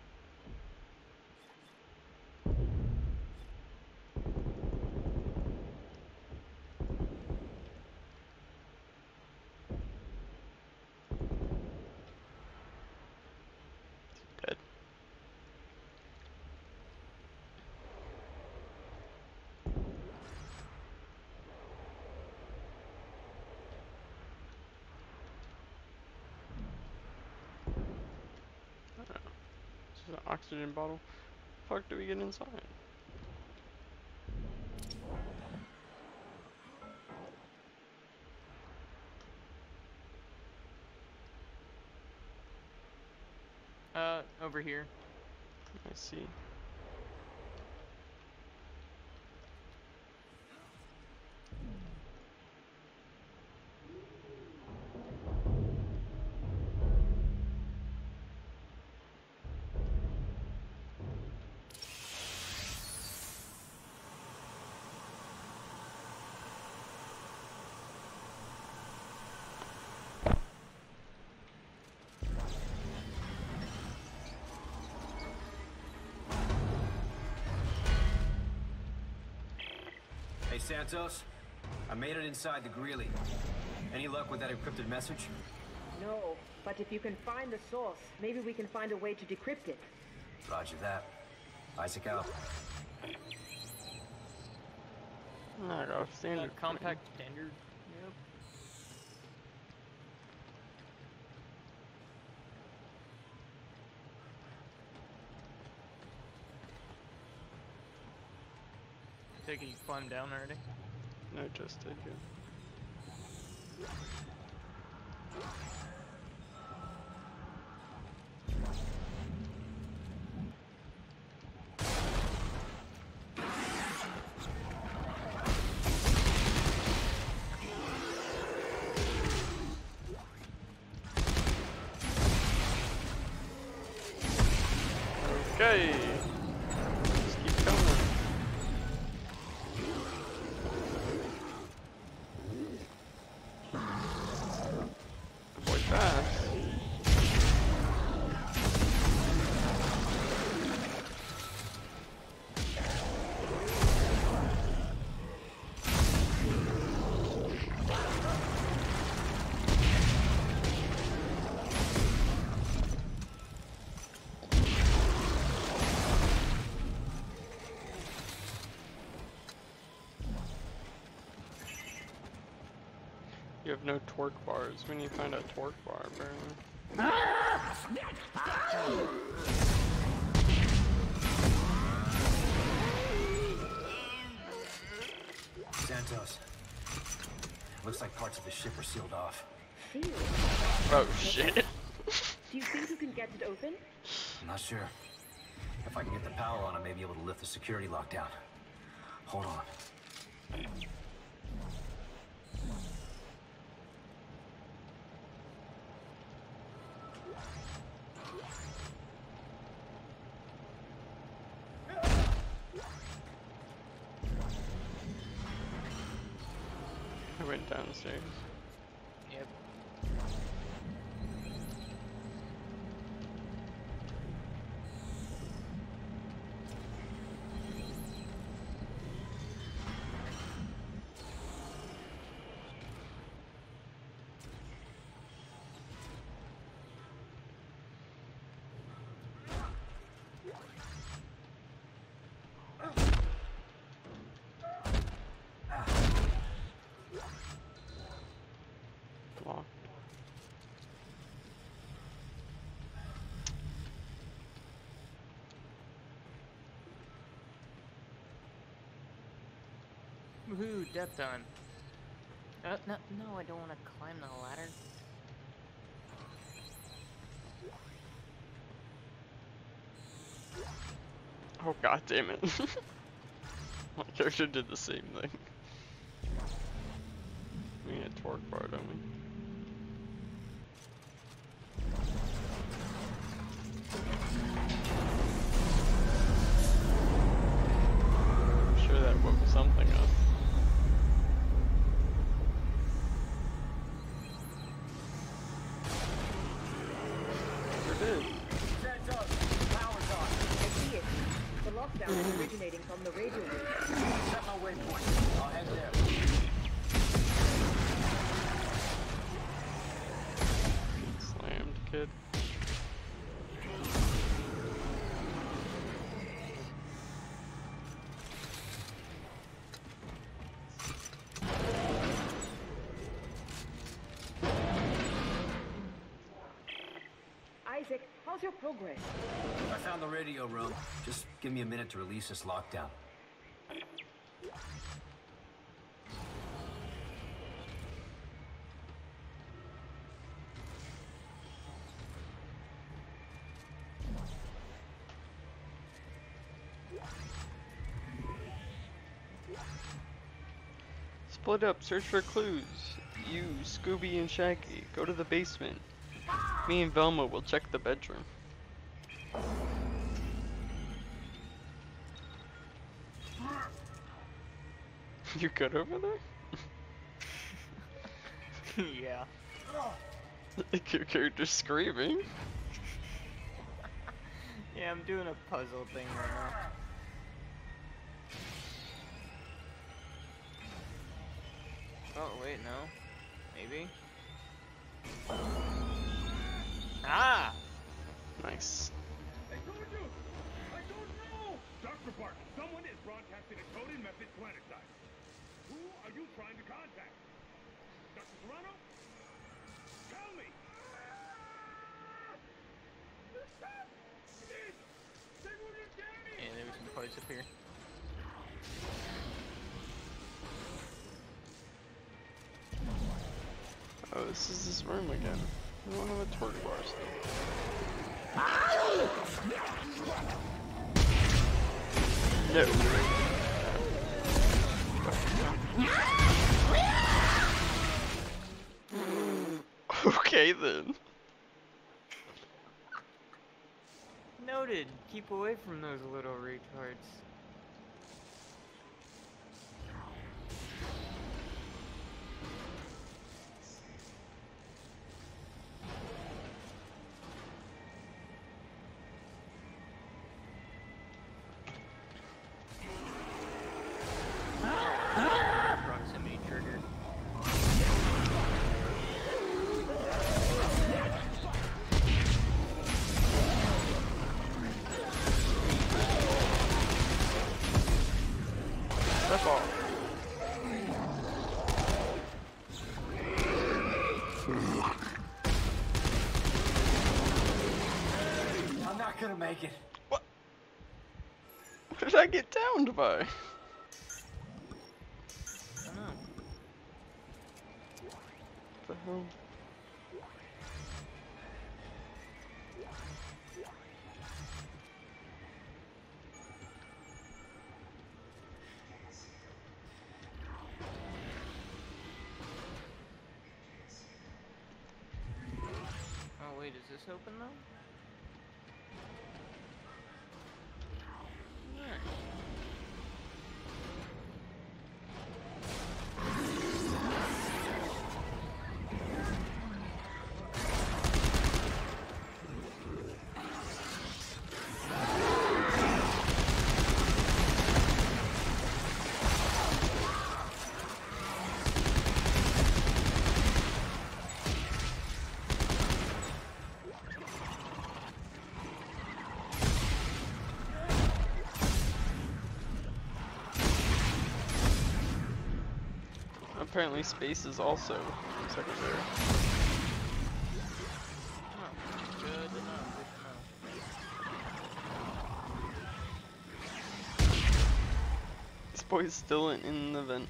Dead. This is an oxygen bottle. The fuck do we get inside?
Over here.
I see.
Hey, Santos. I made it inside the Greeley. Any luck with that encrypted message?
No, but if you can find the source, maybe we can find a way to decrypt it.
Roger that. Isaac out.
I got standard.
Compact standard. Yep. Take it you climbed down already?
No, just take it. Okay. Just keep coming. Avoid that. You have no torque bars. We need to find a torque bar, apparently.
Santos. Looks like parts of the ship are sealed off.
Sealed?
Oh shit.
Do you think you can get it open?
I'm not sure. If I can get the power on, I may be able to lift the security lockdown. Hold on.
I went downstairs.
Yep.
Locked.
Woohoo, death time. No, I don't want to climb the ladder.
Oh god damn it. My character did the same thing. We need a torque bar, don't we? I'm sure that woke something up.
your progress?
I found the radio room. Just give me a minute to release this lockdown.
Split up, search for clues. You, Scooby, and Shaggy go to the basement. Me and Velma will check the bedroom. You good over there?
Yeah.
Your character's screaming.
Yeah, I'm doing a puzzle thing right now. Oh, wait, no. Maybe? Ah!
Nice.
I told you! I don't know! Dr. Park, someone is broadcasting a coded message planetside. Who are you trying to contact? Dr. Serrano? Tell me!
Yeah, there were some parts up here.
Oh, this is this room again. We don't have a torch bar still. No. Okay then.
Noted. Keep away from those little retards. Proximity trigger.
That's all.
I'm not gonna make it.
What did I get downed by?
I don't know.
What the hell?
Oh wait, is this open though? Alright.
Apparently space is also secondary.
Oh, good enough,
This boy's still in the vent.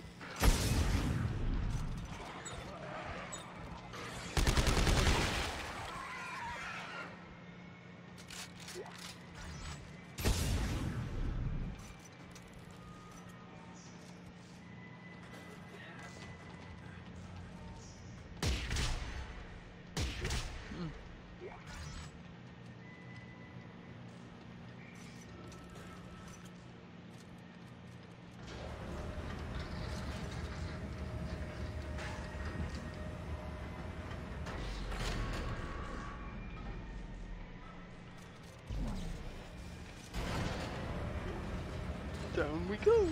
Down we go.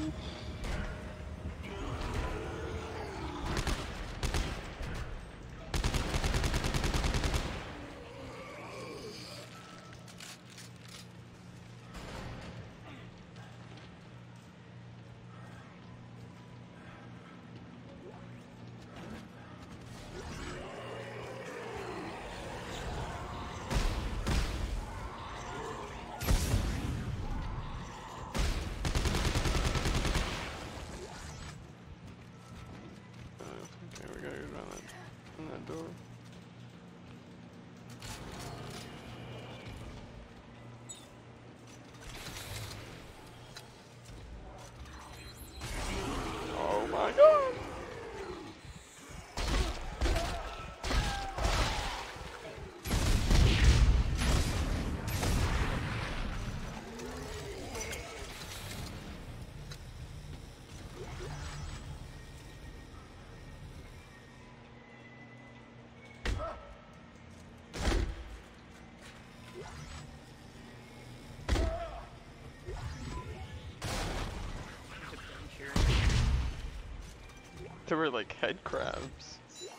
They were like head crabs.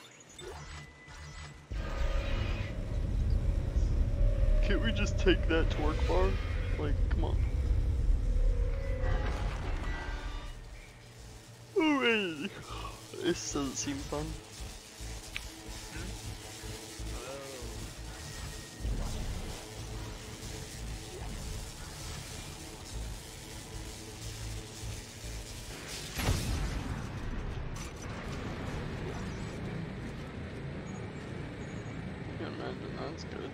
Can't we just take that torque bar? Like, come on. Oh, wait. This doesn't seem fun. I can't imagine that's good.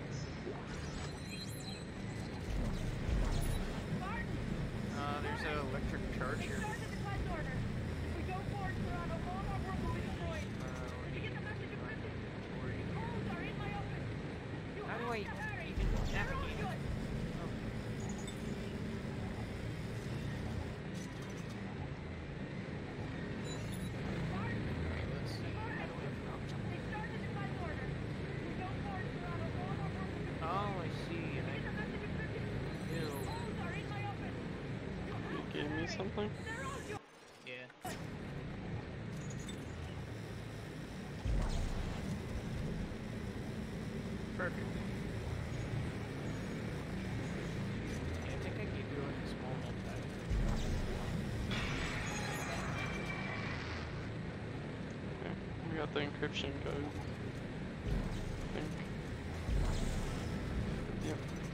There's an electric charge here. How do I even navigate it? Oh, I see.
You gave me something?
Yeah. Perfect. Yeah, I think I gave you like a small multi.
Okay, we got the encryption code. I think. Yep.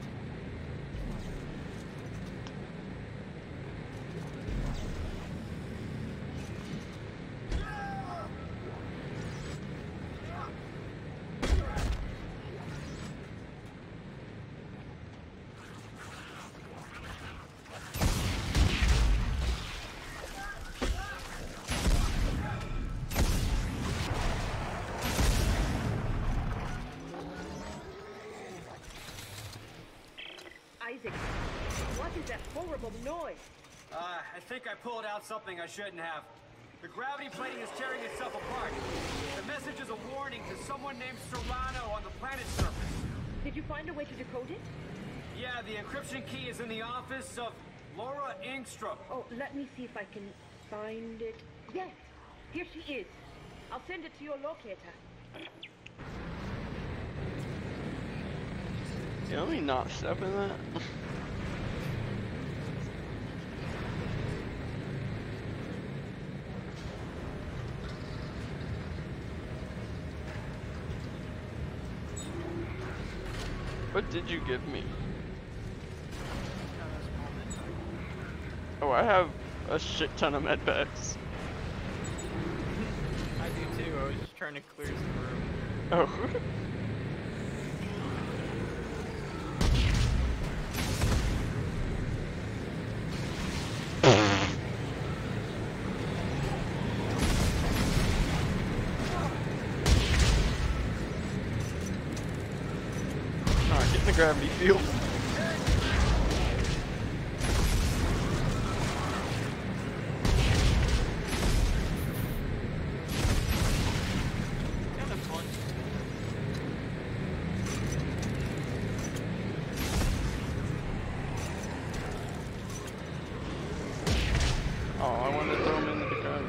Isaac, what is that horrible noise?
I think I pulled out something I shouldn't have. The gravity plating is tearing itself apart. The message is a warning to someone named Serrano on the planet's surface.
Did you find a way to decode it?
Yeah, the encryption key is in the office of Laura Ingstrom.
Oh, let me see if I can find it. Yes, here she is. I'll send it to your locator.
Yeah, let me not step in that. What did you give me? Oh, I have a shit ton of med packs.
I do too. I was just trying to clear some room.
Oh. Get in the gravity field.
Kind of fun.
Oh, I wanted to throw him into the gravity.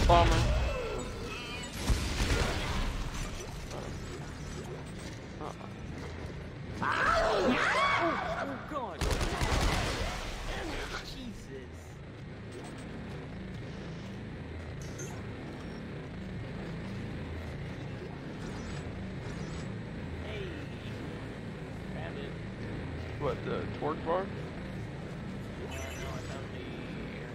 bomber.
Oh god! Jesus. Hey. Grab it.
What, the torque bar?
No, I found the area.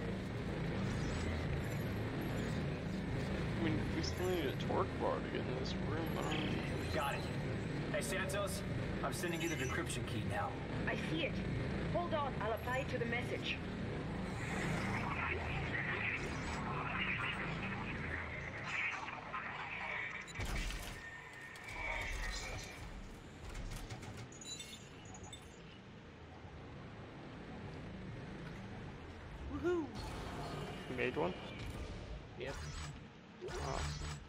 I mean, we still need a torque bar to get in this room. I don't know.
Got it. Hey, Santos, I'm sending you the decryption key now.
I see it. Hold on, I'll apply it to the message.
Woohoo!
You made one?
Yep.
Awesome.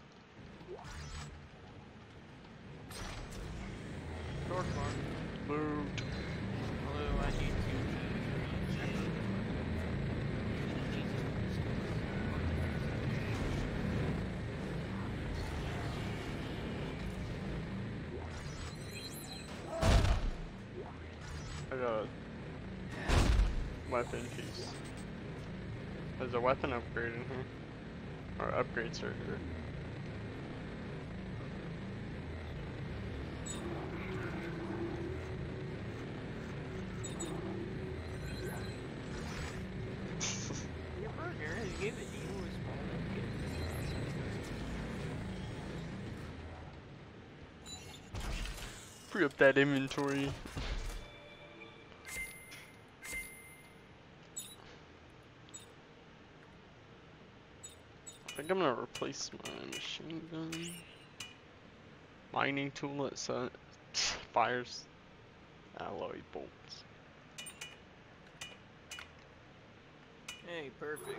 Torque bar.
Moved.
Although I need to.
I got a weapon piece. There's a weapon upgrade in here. Or upgrade circuit.
Your burger has given you a small gift.
Free up that inventory. I think I'm gonna replace my machine gun. Mining tool that fires alloy bolts.
Hey, perfect.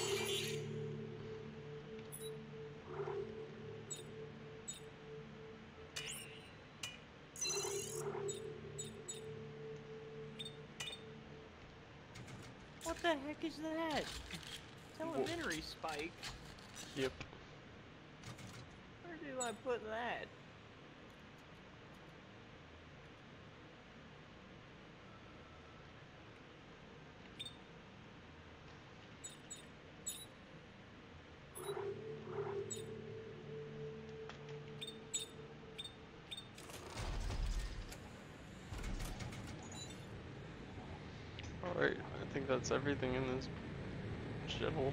What the heck is that? Elementary spike.
Yep.
Where do I put that?
Alright, I think that's everything in this shithole.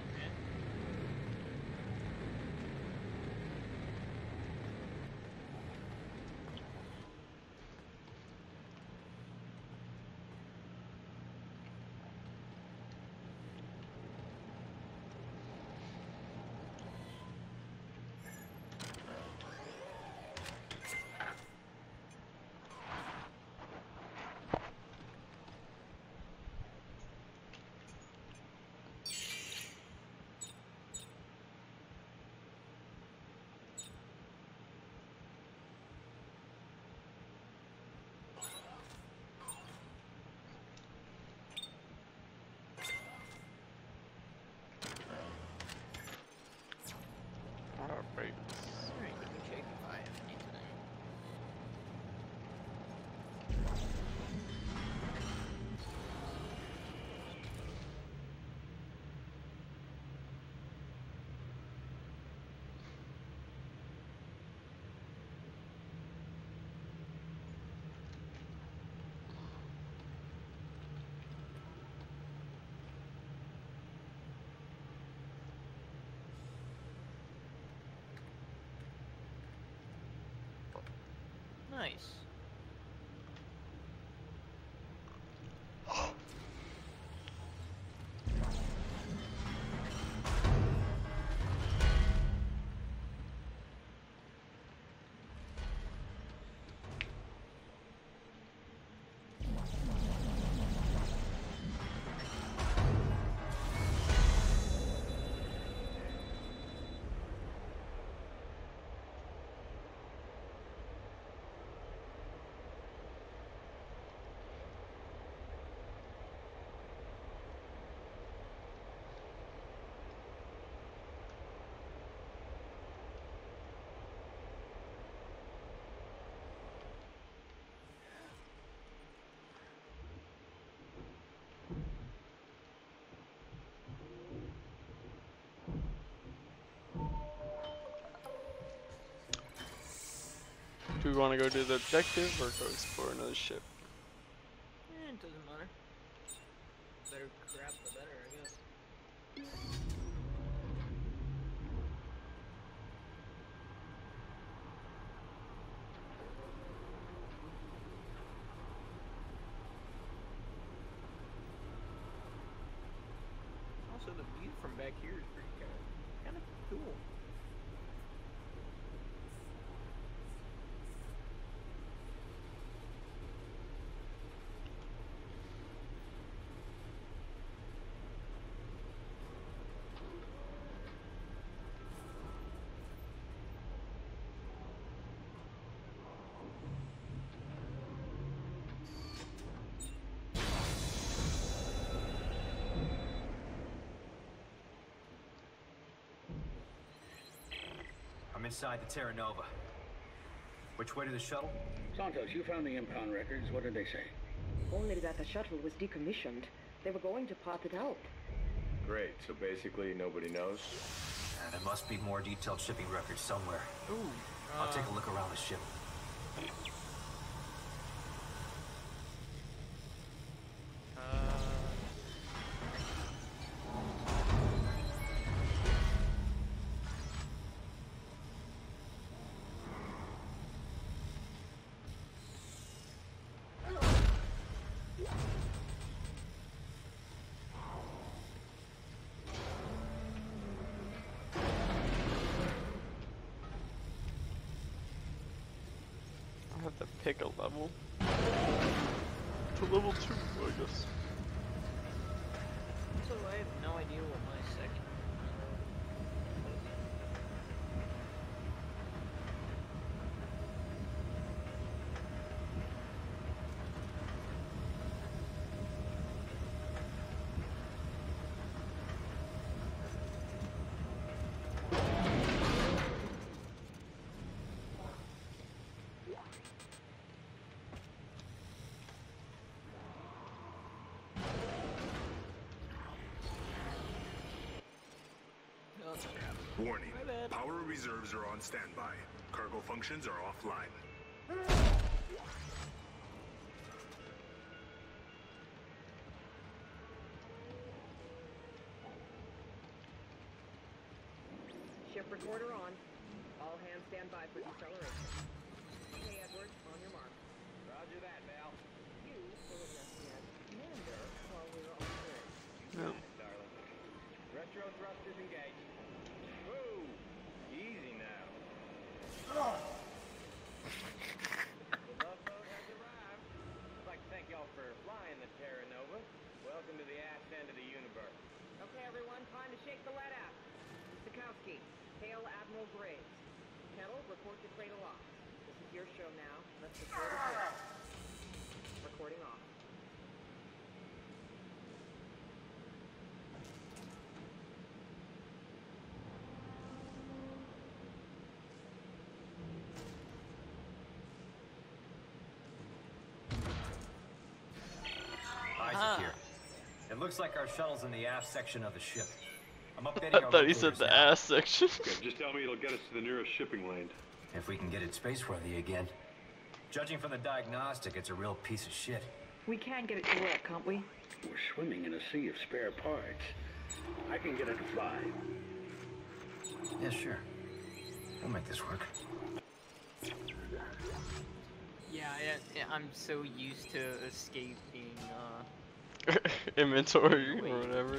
Alright.
Alright, let me check if I have anything. Nice.
Do we want to go do the objective or go explore another ship?
It doesn't matter. Better crap, the better, I guess. Also, the view from back here is pretty kind of cool.
I'm inside the Terra Nova. Which way to the shuttle?
Santos, you found the impound records. What did they say?
Only that the shuttle was decommissioned. They were going to pop it out.
Great, so basically nobody knows?
There must be more detailed shipping records somewhere.
Ooh.
I'll take a look around the ship.
Have to pick a level. To level 2, I guess.
So I have no idea what my second.
Warning, power reserves are on standby. Cargo functions are offline.
Ship recorder on. All hands stand by for deceleration. Okay, Edward, on your mark.
Roger that, Val.
You will address me as Commander while we're on bridge.
No.
Darling. Retro thrusters engaged. Whoa! Easy now. The love boat has arrived. I'd like to thank y'all for flying the Terra Nova. Welcome to the ass end of the universe.
Okay, everyone, time to shake the lead out. Stokowski, hail Admiral Graves. Kettle, report to Cradle off. This is your show now. Let's record it. Recording off.
Isaac here. It looks like our shuttle's in the aft section of the ship. I'm updating
I
our
thought he said
locators
the
now.
ass section.
Okay, just tell me it'll get us to the nearest shipping lane.
If we can get it space-worthy again. Judging from the diagnostic, it's a real piece of shit.
We can get it to work, can't we?
We're swimming in a sea of spare parts. I can get it to fly.
Yeah, sure. We'll make this work.
Yeah, I'm so used to escaping,
Inventory or whatever.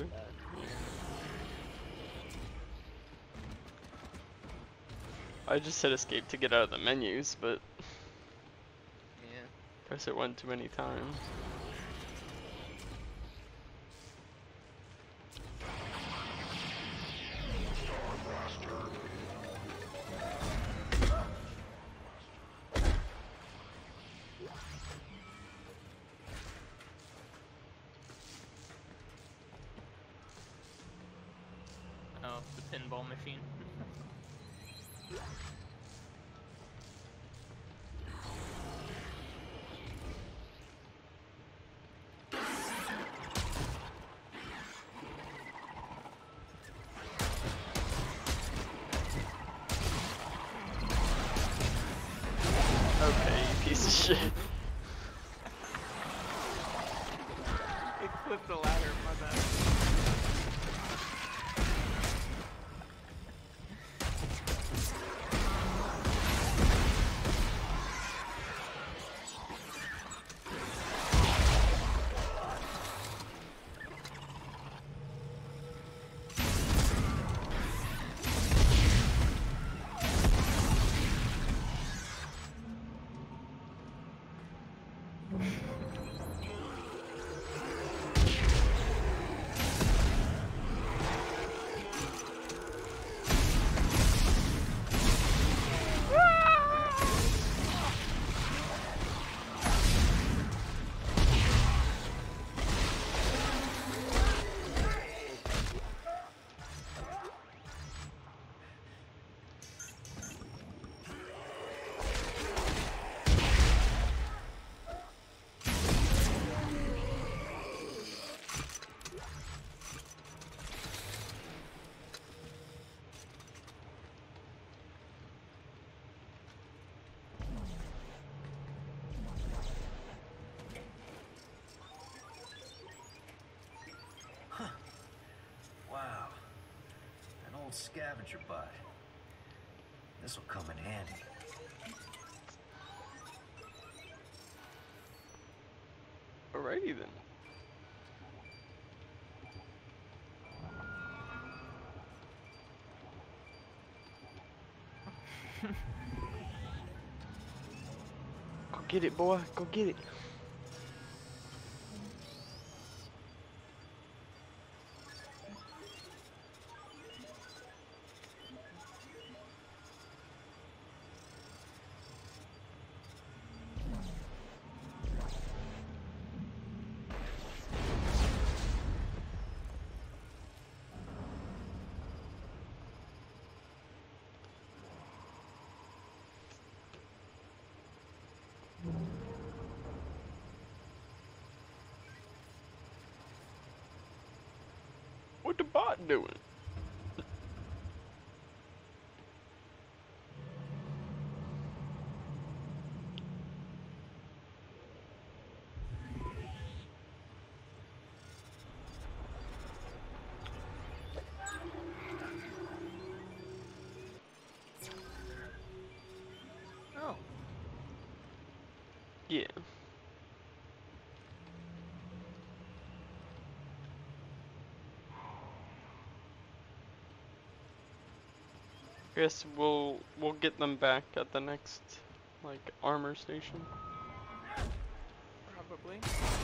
I just said escape to get out of the menus, but
yeah,
press it one too many times.
Oh, the pinball machine.
shit.
It clipped the ladder, my bad.
Wow. An old scavenger bot. This'll come in handy.
Alrighty then. Go get it, boy. Go get it. What the bot doing?
Oh.
Yeah. Guess we'll get them back at the next like armor station.
Probably.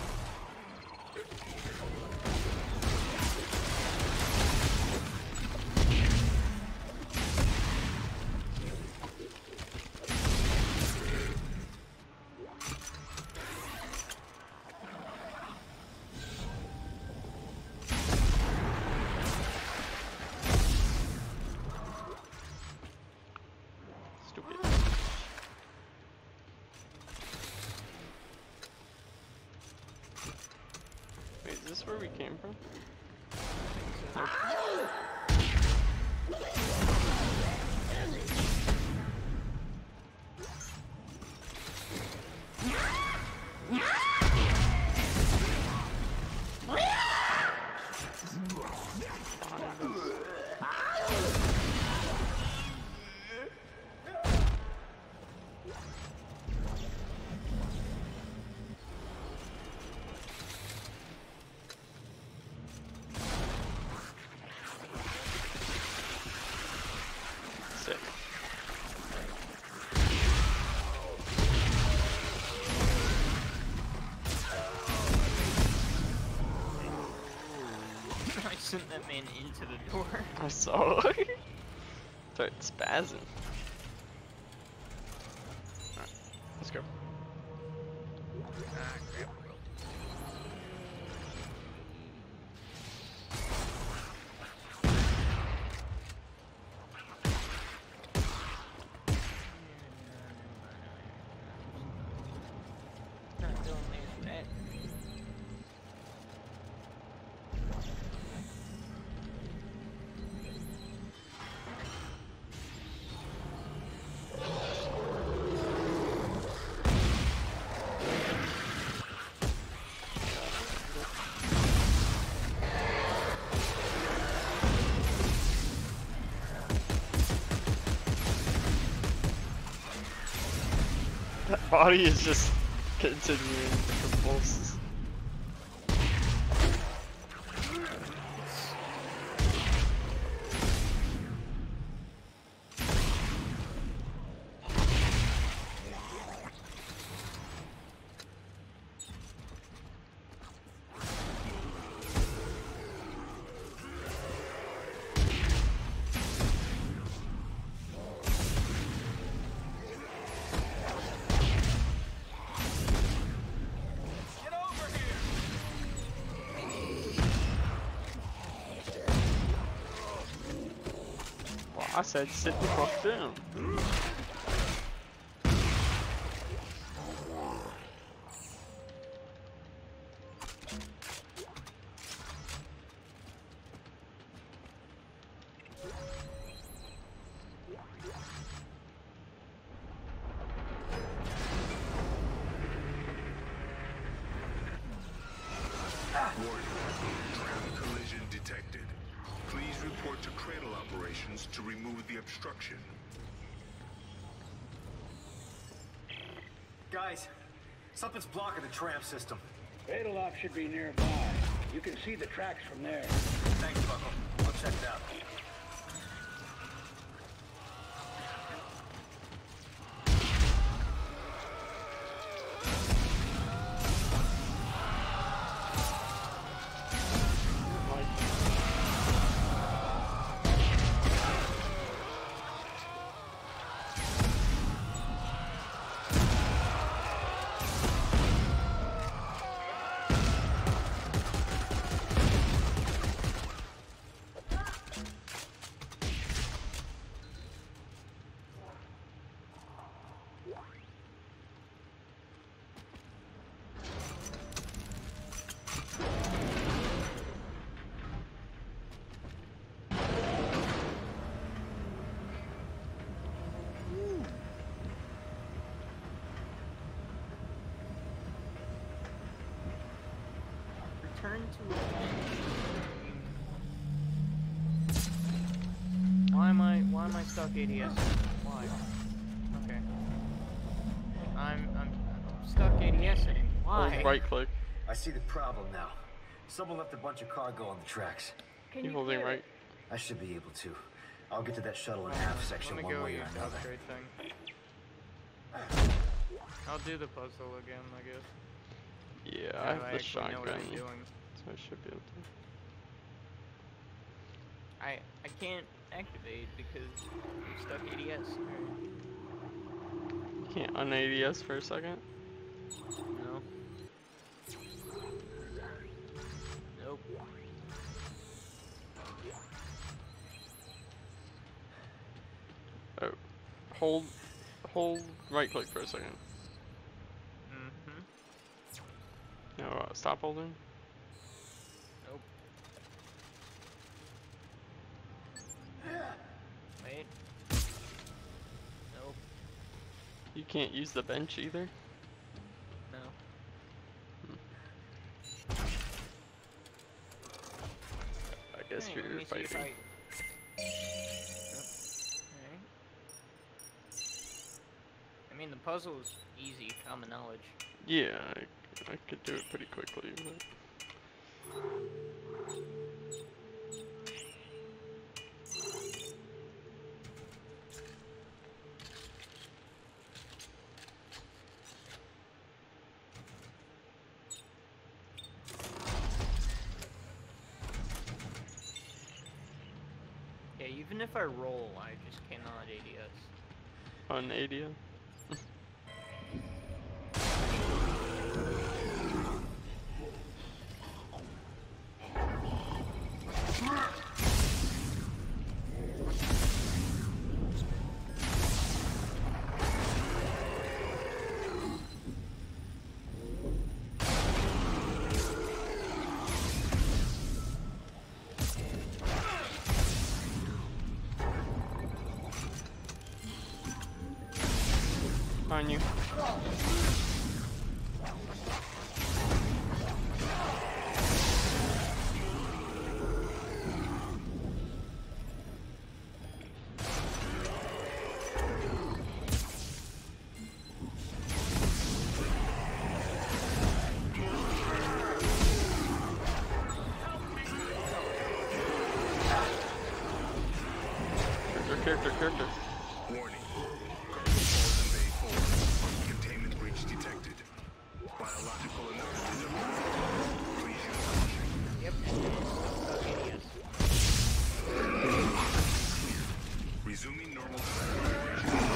Wait, is this where we came from? Sick.
I sent that man into the door.
I saw. Start spazzing. Alright, let's go.
Not doing that.
body is just continuing to convulse. I said sit the fuck down.
Collision detected. Please report to Cradle Operations to remove the obstruction.
Guys, something's blocking the tram system.
Cradle Op should be nearby. You can see the tracks from there.
Thanks, Buckle. I'll check it out.
Return to Why am I stuck ADS? Why? Okay. I'm stuck ADS-ing. Why?
Right click.
I see the problem now. Someone left a bunch of cargo on the tracks.
Can you holding right?
I should be able to. I'll get to that shuttle in half section one way or another.
I'll do the puzzle again, I guess.
Yeah, I have the shotgun, so I should be able to.
I can't activate because I'm stuck ADS.
You can't un-ADS for a second?
No. Nope.
Oh, hold right click for a second. No, stop holding.
Nope. Wait. Nope.
You can't use the bench either?
No.
I guess
Hey,
you're fighting.
I mean, the puzzle is easy, common knowledge.
Yeah, I could do it pretty quickly, but...
Yeah, even if I roll, I just cannot ADS.
Un-ADS? character.
Warning. Frozen Bay 4. Containment breach detected. Biological anomalies are please use caution.
Yep.
Resuming normal operation.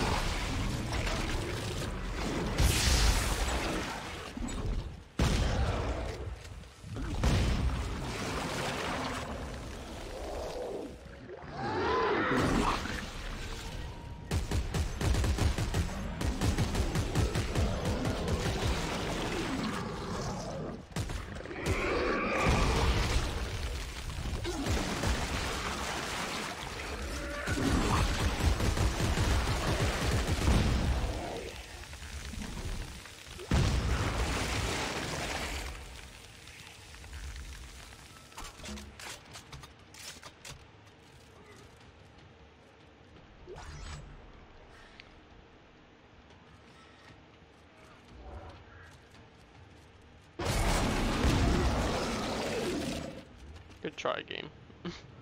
Good try, game.